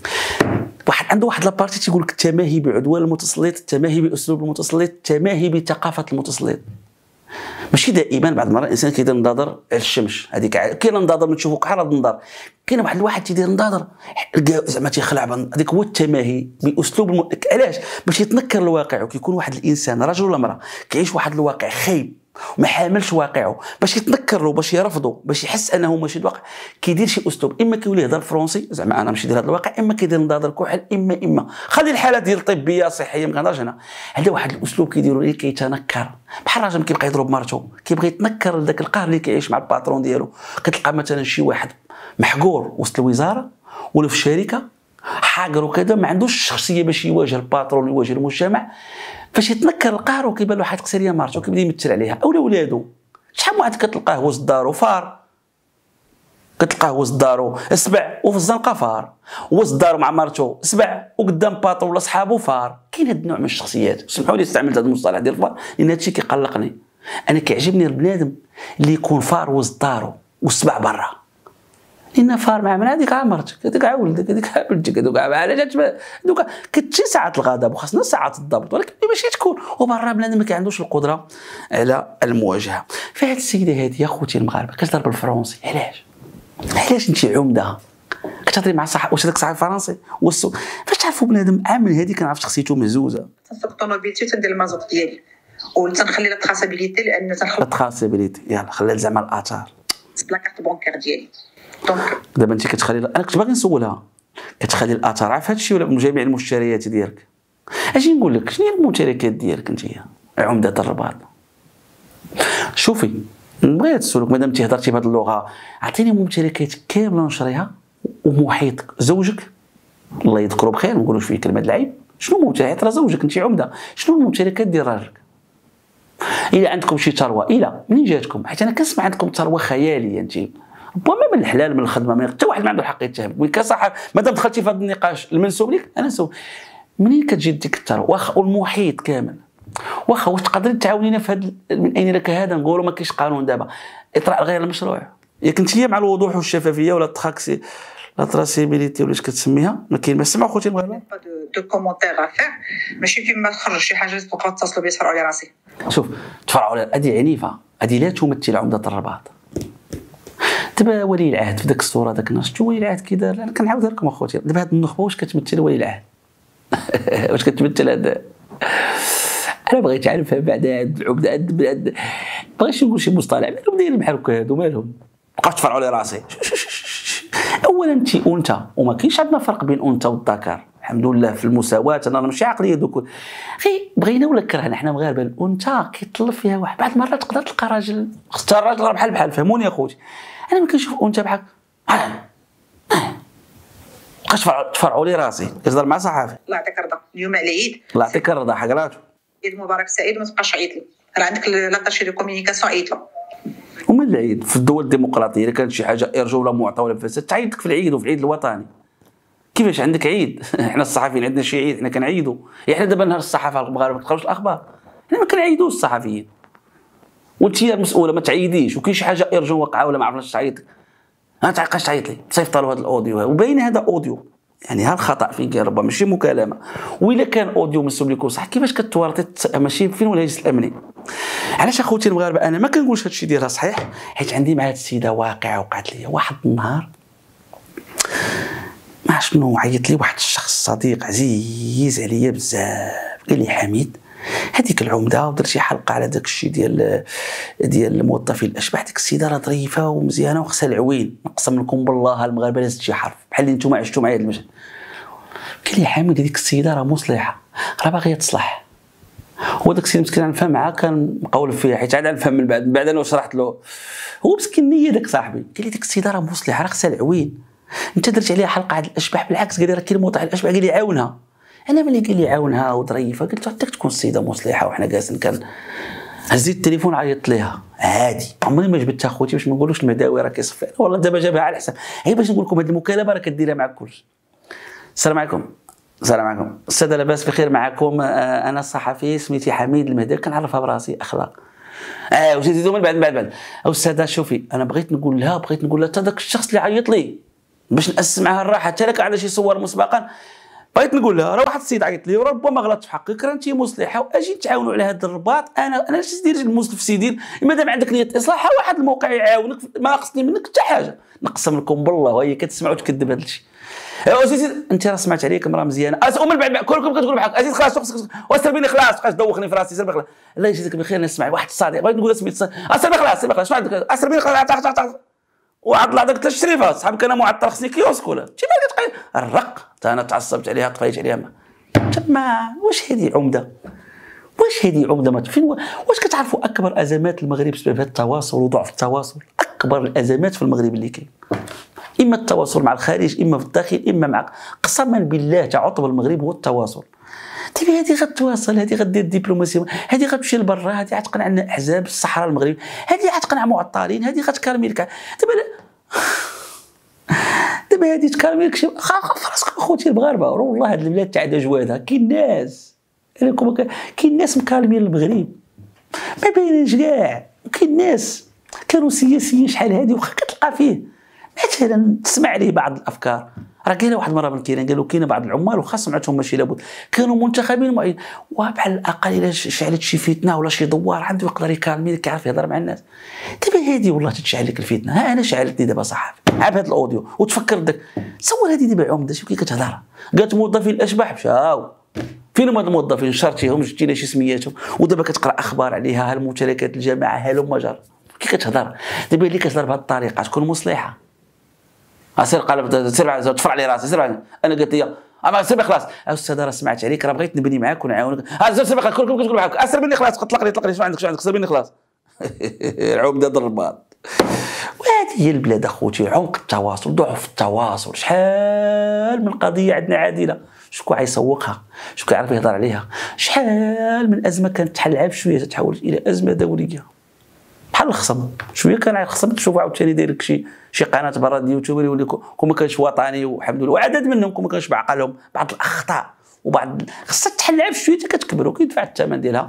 واحد عنده واحد لابارتي تيقول لك التماهي بعدوان المتسلط، التماهي باسلوب المتسلط، التماهي بثقافه المتسلط. ماشي دائما، بعض المرات الانسان كيدير نظاظر على الشمس، هذيك كاين نظاظر من تشوفو كحل النظر، كاين واحد الواحد تيدير نظاظر زعما تيخلع، هذيك هو التماهي باسلوب الم... علاش؟ باش يتنكر الواقع، وكيكون واحد الانسان رجل ولا امراه كيعيش واحد الواقع خايب وما حاملش واقعه، باش يتنكر له، باش يرفضه، باش يحس انه ماشي الواقع، كيدير شي اسلوب، اما كيولي يهضر فرونسي زعما انا ماشي داير هذا الواقع، اما كيدير نظاظر كحل، اما اما خلي الحالات ديال طبيه صحيه ما كنهضرش هنا، هذا واحد الاسلوب كيديروا ليه كيتنكر، بحال الراجل كيبقى يضرب مرته، كيبغي يتنكر لذاك القهر اللي كيعيش مع الباترون ديالو. كتلقى مثلا شي واحد محقور وسط الوزاره ولا في الشركه حاقر وكذا، ما عندوش الشخصيه باش يواجه الباترون يواجه المجتمع، فاش يتنكر القهر وكيبان له حيت قصيريه مرته كيبدا يمثل عليها اولا ولادو. شحال من واحد كتلقاه وسط دارو فار، كتلقاه وسط دارو سبع وفي الزنقه فار، وسط دارو مع مرته سبع وقدام باطو ولا صحابو فار. كاين هاد النوع من الشخصيات، سمحوا لي استعملت هذا المصطلح ديال الفار لان هادشي كيقلقني. انا كيعجبني البنادم اللي يكون فار وسط دارو والسبع برا، لان فار مع من هذيك عا مرتك، هذيك عا ولدك، هذيك عا بنتك، هذوك علاش هذوك كتجي ساعات الغضب وخاصنا ساعات الضبط، ولكن ماشي تكون وبرا بنادم ما كيعندوش القدره على المواجهه. فهاد السيده هذه يا خوتي المغاربه كتهضر بالفرنسي، علاش؟ علاش انت عمده كتهضري مع صاحب واش هذاك صاحب فرنسي والسو فاش تعرفوا بنادم عامل هذه كنعرف شخصيته مهزوزه. تنسوق الطوموبيلتي تندير المازوت ديالي وتنخلي لا تراسابيليتي لان تنخلي لا تراسابيليتي يلاه خليها زعما الاثار لا كارت بونكير ديالي. دونك دابا انت كتخلي، انا كنت باغي نسولها، كتخلي الاثار عارف هذا الشيء ولا من جميع المشتريات ديالك؟ اجي نقول لك شنو هي الممتلكات ديالك انت عمده الرباط؟ شوفي نبغي نسولك مادام انت هضرتي بهذه اللغه، عطيني ممتلكات كامله نشريها ومحيطك، زوجك الله يذكره بخير، ما نقولوش فيه كلمه العيب، شنو ممتلكات راه زوجك انت عمده، شنو الممتلكات ديال راجلك؟ الا عندكم شي ثروه، الا منين جاتكم؟ حيت انا كنسمع عندكم ثروه خياليه انت، ربما من الحلال من الخدمه، من حتى واحد ما عنده الحق يتهم، وين كصاحب مادام دخلتي في هذا النقاش المنسوب لك انا نسول منين كتجي ديك الثروه؟ واخا والمحيط كامل، واخا واش تقدري تعاونينا في هذا من اين لك هذا؟ نقولوا ما كاينش قانون دابا اطراء غير المشروع، ياك انت هي مع الوضوح والشفافيه ولا التراكسي لا تراسيبيليتي ولا اش كتسميها، ما كاين ما سمعوا خوتي المغاربه دو كومونتير افير، ماشي كيما تخرج شي حاجه تبقاو تتصلوا بي تفرعوا لي راسي. شوف تفرعوا لي هذه عنيفه، هذه لا تمثل عمده الرباط. دابا ولي العهد في ذاك الصوره ذاك النهار شفتوا ولي العهد كي دار، انا كنعاودها لكم اخوتي، دابا هذه النخبه واش كتمثل ولي العهد؟ واش كتمثل هذا؟ انا بغيت نعرف بعد هاد العمده هاد بغيتش نقول شي مصطلح مالهم دايرين بحال هكا هادو مالهم بقاو تفرعوا لي راسي. اولا انت انثى وما كاينش عندنا فرق بين انثى والذكر الحمد لله في المساواه، انا ماشي عقليه دوك غير بغينا ولا كرهنا حنا مغاربه الانثى كيطلب فيها واحد، بعض المرات تقدر تلقى راجل اختار راجل راه بحال بحال، فهموني يا خوتي، انا ما كنشوف انثى بحال بقاش تفرعوا لي راسي كتهضر مع صحافي. الله يعطيك الرضا اليوم على العيد، الله يعطيك الرضا حقراته عيد مبارك سعيد وما تبقاش عيط لي، راه عندك لاتاشي دو كومونيكاسيون عيط له. ومن العيد في الدول الديمقراطيه الا كانت شي حاجه ارجو ولا معطى ولا فساد تعيط لك في العيد وفي العيد الوطني. كيفاش عندك عيد؟ احنا الصحفيين عندنا شي عيد، حنا كنعيدوا، حنا دابا نهار الصحافه المغاربه ما تقراوش الاخبار، حنا ما كنعيدوش الصحفيين، وانت هي المسؤوله ما تعيديش، وكاين شي حاجه ارجو وقعه ولا ما عرفناش تعيط لك، ما تعيقاش تعيط لي صيفطوا هذا الاوديو وباين هذا اوديو، يعني ها الخطا فين كاين ربما ماشي مكالمه، وإلا كان اوديو منسوب لكم صح كيفاش كتورطي ماشي فين ولا الهاجس الامني؟ علاش اخوتي المغاربه انا ما كنقولش هذا الشيء ديالها صحيح، حيت عندي مع هذه السيده واقعه وقعت لي واحد النهار ما شنو عيط لي واحد الشخص صديق عزيز عليا بزاف، قال لي حميد هذيك العمده ودرت شي حلقه على داك الشيء ديال ديال الموظفين الاشباح، ديك السيده راه ظريفه ومزيانه وخصها العوين، نقسم لكم بالله المغاربه لازم شي حرف بحال اللي نتوما عشتوا معايا هذا المشهد. قال لي حميد هذيك السيده راه مصلحه راه باغيه تصلح، هو داك السيد مسكين نفهم معاه كان مقولب فيها حيت عاد نفهم من بعد بعد انا شرحت له هو مسكين نيه داك صاحبي، قال لي ديك السيده راه مصلحه راه خصها العوين، انت درت عليها حلقه على الاشباح بالعكس قال لي راه كاين موضوع على الاشباح، قال لي عاونها، انا ملي قال لي عاونها وظريفه قلت له تكون السيده مصلحه وحنا جالسين كان هزيت التليفون عيطت ليها عادي، عمري ما جبتها خوتي باش ما نقولوش المداوي راه كيصفي، والله دابا جابها على حساب، هي باش نقول لكم هذه المكالمه راه كديرها مع الكل. السلام عليكم السلام عليكم الساده، لاباس بخير معكم. انا صحفي سميتي حميد المهدي، كنعرفها براسي اخلاق. اه واش نزيدو من بعد من بعد بعد استاذه شوفي، انا بغيت نقول لها بغيت نقول لها حتى داك الشخص اللي عيط لي باش نأسس معها الراحه، حتى لك على شي صور مسبقا، بغيت نقول لها راه واحد السيد عيط لي وربما غلط في حقك، راه انت مصلحه واجي نتعاونوا على هذا الرباط. انا انا اش ندير المسلم في سيدي؟ مادام عندك نيه اصلاح واحد الموقع يعاونك، ما ناقصني منك حتى حاجه، نقسم لكم بالله وهي كتسمعوا وتكذب هذا الشيء. اسيدي انت راه سمعت عليك امراه مزيانه، ومن بعد كلكم كتقولوا بحالك اسيدي خلاص واسر بيني خلاص، بقاش دوخني في راسي، سير بخلاص. الله يجزيك بخير. نسمع واحد الصادق بغيت نقول سميت اسر بخلاص سير بخلاص، شنو عندك اسر بيني خلاص وعطل هذاك ثلاث شريفات صاحبك انا معطل خصني كيوسك ولا انت ما كتقي الرق. انا تعصبت عليها طفيت عليها ما تما. واش هذه عمده؟ واش هذه عمده؟ ما فين واش كتعرفوا اكبر ازمات المغرب بسبب هذا التواصل وضعف التواصل؟ اكبر الازمات في المغرب اللي كاين اما التواصل مع الخارج، اما في الداخل، اما مع قسما بالله تعطب المغرب هو التواصل. طيب هذه غتواصل، هذه غدير دبلوماسيه، هذه غتمشي لبرا، هذه غتقنع عندنا احزاب الصحراء المغرب، هذه غتقنع معطلين، هذه غتكرمي لك. دابا دابا هذه تكرمي لك شي خاف راسكم اخوتي المغاربه، والله هذه البلاد تاع جوادها كاين ناس كاين ناس مكالمين المغرب ما باينينش كاع، وكاين ناس كانوا سياسيين شحال هذه واخا كتلقى فيه مثلا تسمع ليه بعض الافكار. راه قال واحد المره من كاين قالوا كاين بعض العمال وخا سمعتهم ماشي لابد كانوا منتخبين معين، وبحال الاقل الا شعلت شي فتنه ولا شي دوار عنده يقدر يكالمي لك، يعرف يهضر مع الناس. دابا هذه والله تتشعل لك الفتنه. ها انا شعلتني دابا صحافي عاب هذا الاوديو وتفكر داك تصور هذه دابا عمده شوف كي كتهضر. قالت موظفين الاشباح مشاو فين هما الموظفين؟ شرتيهم جبتي شي سمياتهم، ودابا كتقرا اخبار عليها ها الممتلكات الجماعه هلم جر. كي كتهضر دابا اللي كتهضر بهذه الطريقه تكون مصلحه. سير قلب سير تفرع لي راسي سير انا قلت لي اما سير خلاص استاذ راه سمعت عليك راه بغيت نبني معاك ونعاونك. سير سير كلكم كتقولوا معاك اسير بني خلاص طلقني طلقني شنو عندك شنو عندك سير بني خلاص. العمده ضربات. وهذه هي البلاد اخوتي، عمق التواصل، ضعف التواصل. شحال من قضيه عندنا عادله شكون غيسوقها، شكون يعرف يهضر عليها. شحال من ازمه كانت تحل عام شويه تتحول الى ازمه دوليه بحال الخصم. شويه كان الخصم تشوفوا عاوتاني داير لك شي شي قناه برا اليوتيوب يولي كون ما كانش وطني والحمد لله، وعدد منهم كون ما كانش بعقلهم بعض الاخطاء وبعض خصها تحل عام شويه كتكبر وكيدفع الثمن ديالها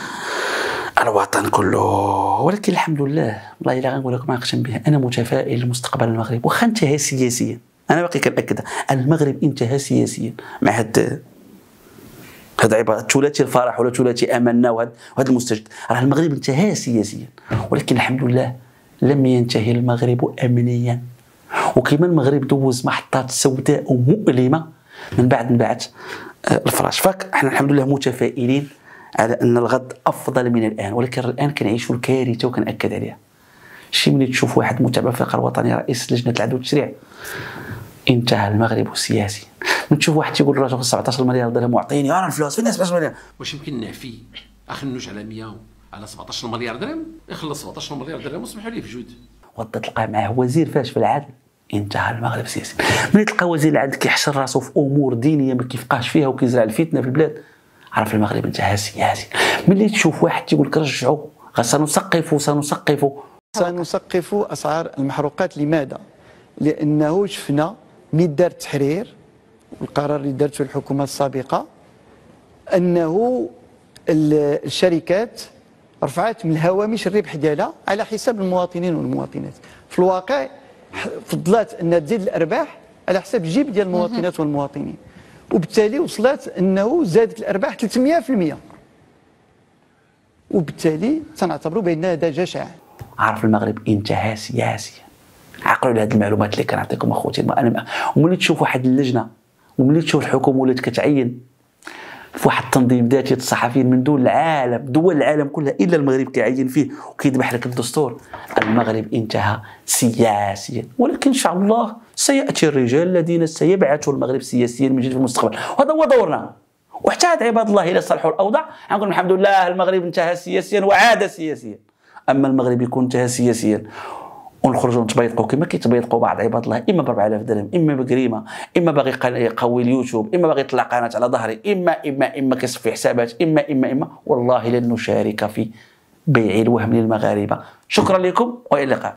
الوطن كله. ولكن الحمد لله والله الا غنقول لكم اقسم به انا متفائل لمستقبل المغرب واخا انتهى سياسيا. انا باقي كنأكد المغرب انتهى سياسيا مع هاد هذا عباره ثلاثي الفرح ولا ثلاثي املنا وهذا وهذا المستجد. راه المغرب انتهى سياسيا ولكن الحمد لله لم ينتهي المغرب امنيا. وكما المغرب دوز محطات سوداء ومؤلمه من بعد من بعد الفراش، فاحنا الحمد لله متفائلين على ان الغد افضل من الان. ولكن الان كنعيشوا الكارثه وكنأكد عليها. شي ملي تشوف واحد متابع الفقه الوطني رئيس لجنه العدل والتشريع انتهى المغرب سياسي. من تشوف واحد تيقول الراجل سبعطاش مليار درهم معطيني انا الفلوس فين سبعطاش مليار، واش يمكن نعفي اخ النوش على مية على سبعطاش مليار درهم يخلص سبعطاش مليار درهم وسمحوا لي في جود. وغادي تلقى معاه وزير فاش في العدل انتهى المغرب سياسي. ملي تلقى وزير العدل كيحشر راسو في امور دينيه ما كيفقاش فيها وكيزرع الفتنه في البلاد عرف المغرب انتهى سياسي. ملي تشوف واحد تيقول لك رجعوا سنسقف سنسقف سنسقف اسعار المحروقات. لماذا؟ لانه شفنا ملي دار التحرير والقرار اللي دارته الحكومه السابقه انه الشركات رفعت من هوامش الربح ديالها على حساب المواطنين والمواطنات. في الواقع فضلات انها تزيد الارباح على حساب الجيب ديال المواطنات والمواطنين، وبالتالي وصلت انه زادت الارباح ثلاثمية بالمية، وبالتالي تنعتبروا بان هذا جشع. عارف المغرب انتهى سياسيا. عقلوا على هذه المعلومات اللي كنعطيكم اخوتي. انا وملي تشوف واحد اللجنه وملي تشوف الحكومه ولات كتعين في واحد التنظيم ذاتي الصحفيين من دول العالم، دول العالم كلها الا المغرب كيعين فيه وكيذبح لك الدستور، المغرب انتهى سياسيا. ولكن ان شاء الله سياتي الرجال الذين سيبعثوا المغرب سياسيا من جديد في المستقبل، وهذا هو دورنا. وحتى هاد عباد الله الى صلحوا الاوضاع غنقول الحمد لله المغرب انتهى سياسيا وعاد سياسيا. اما المغرب يكون انتهى سياسيا ونخرجوا نتبيضقوا كما كيتبيضقوا بعض عباد الله، اما ب أربعة آلاف درهم، اما بجريمه، اما باغي يقوي اليوتيوب، اما باغي يطلع قناه على ظهري، اما اما اما كيصفي حسابات، اما اما اما والله لن نشارك في بيع الوهم للمغاربه. شكرا لكم والى اللقاء.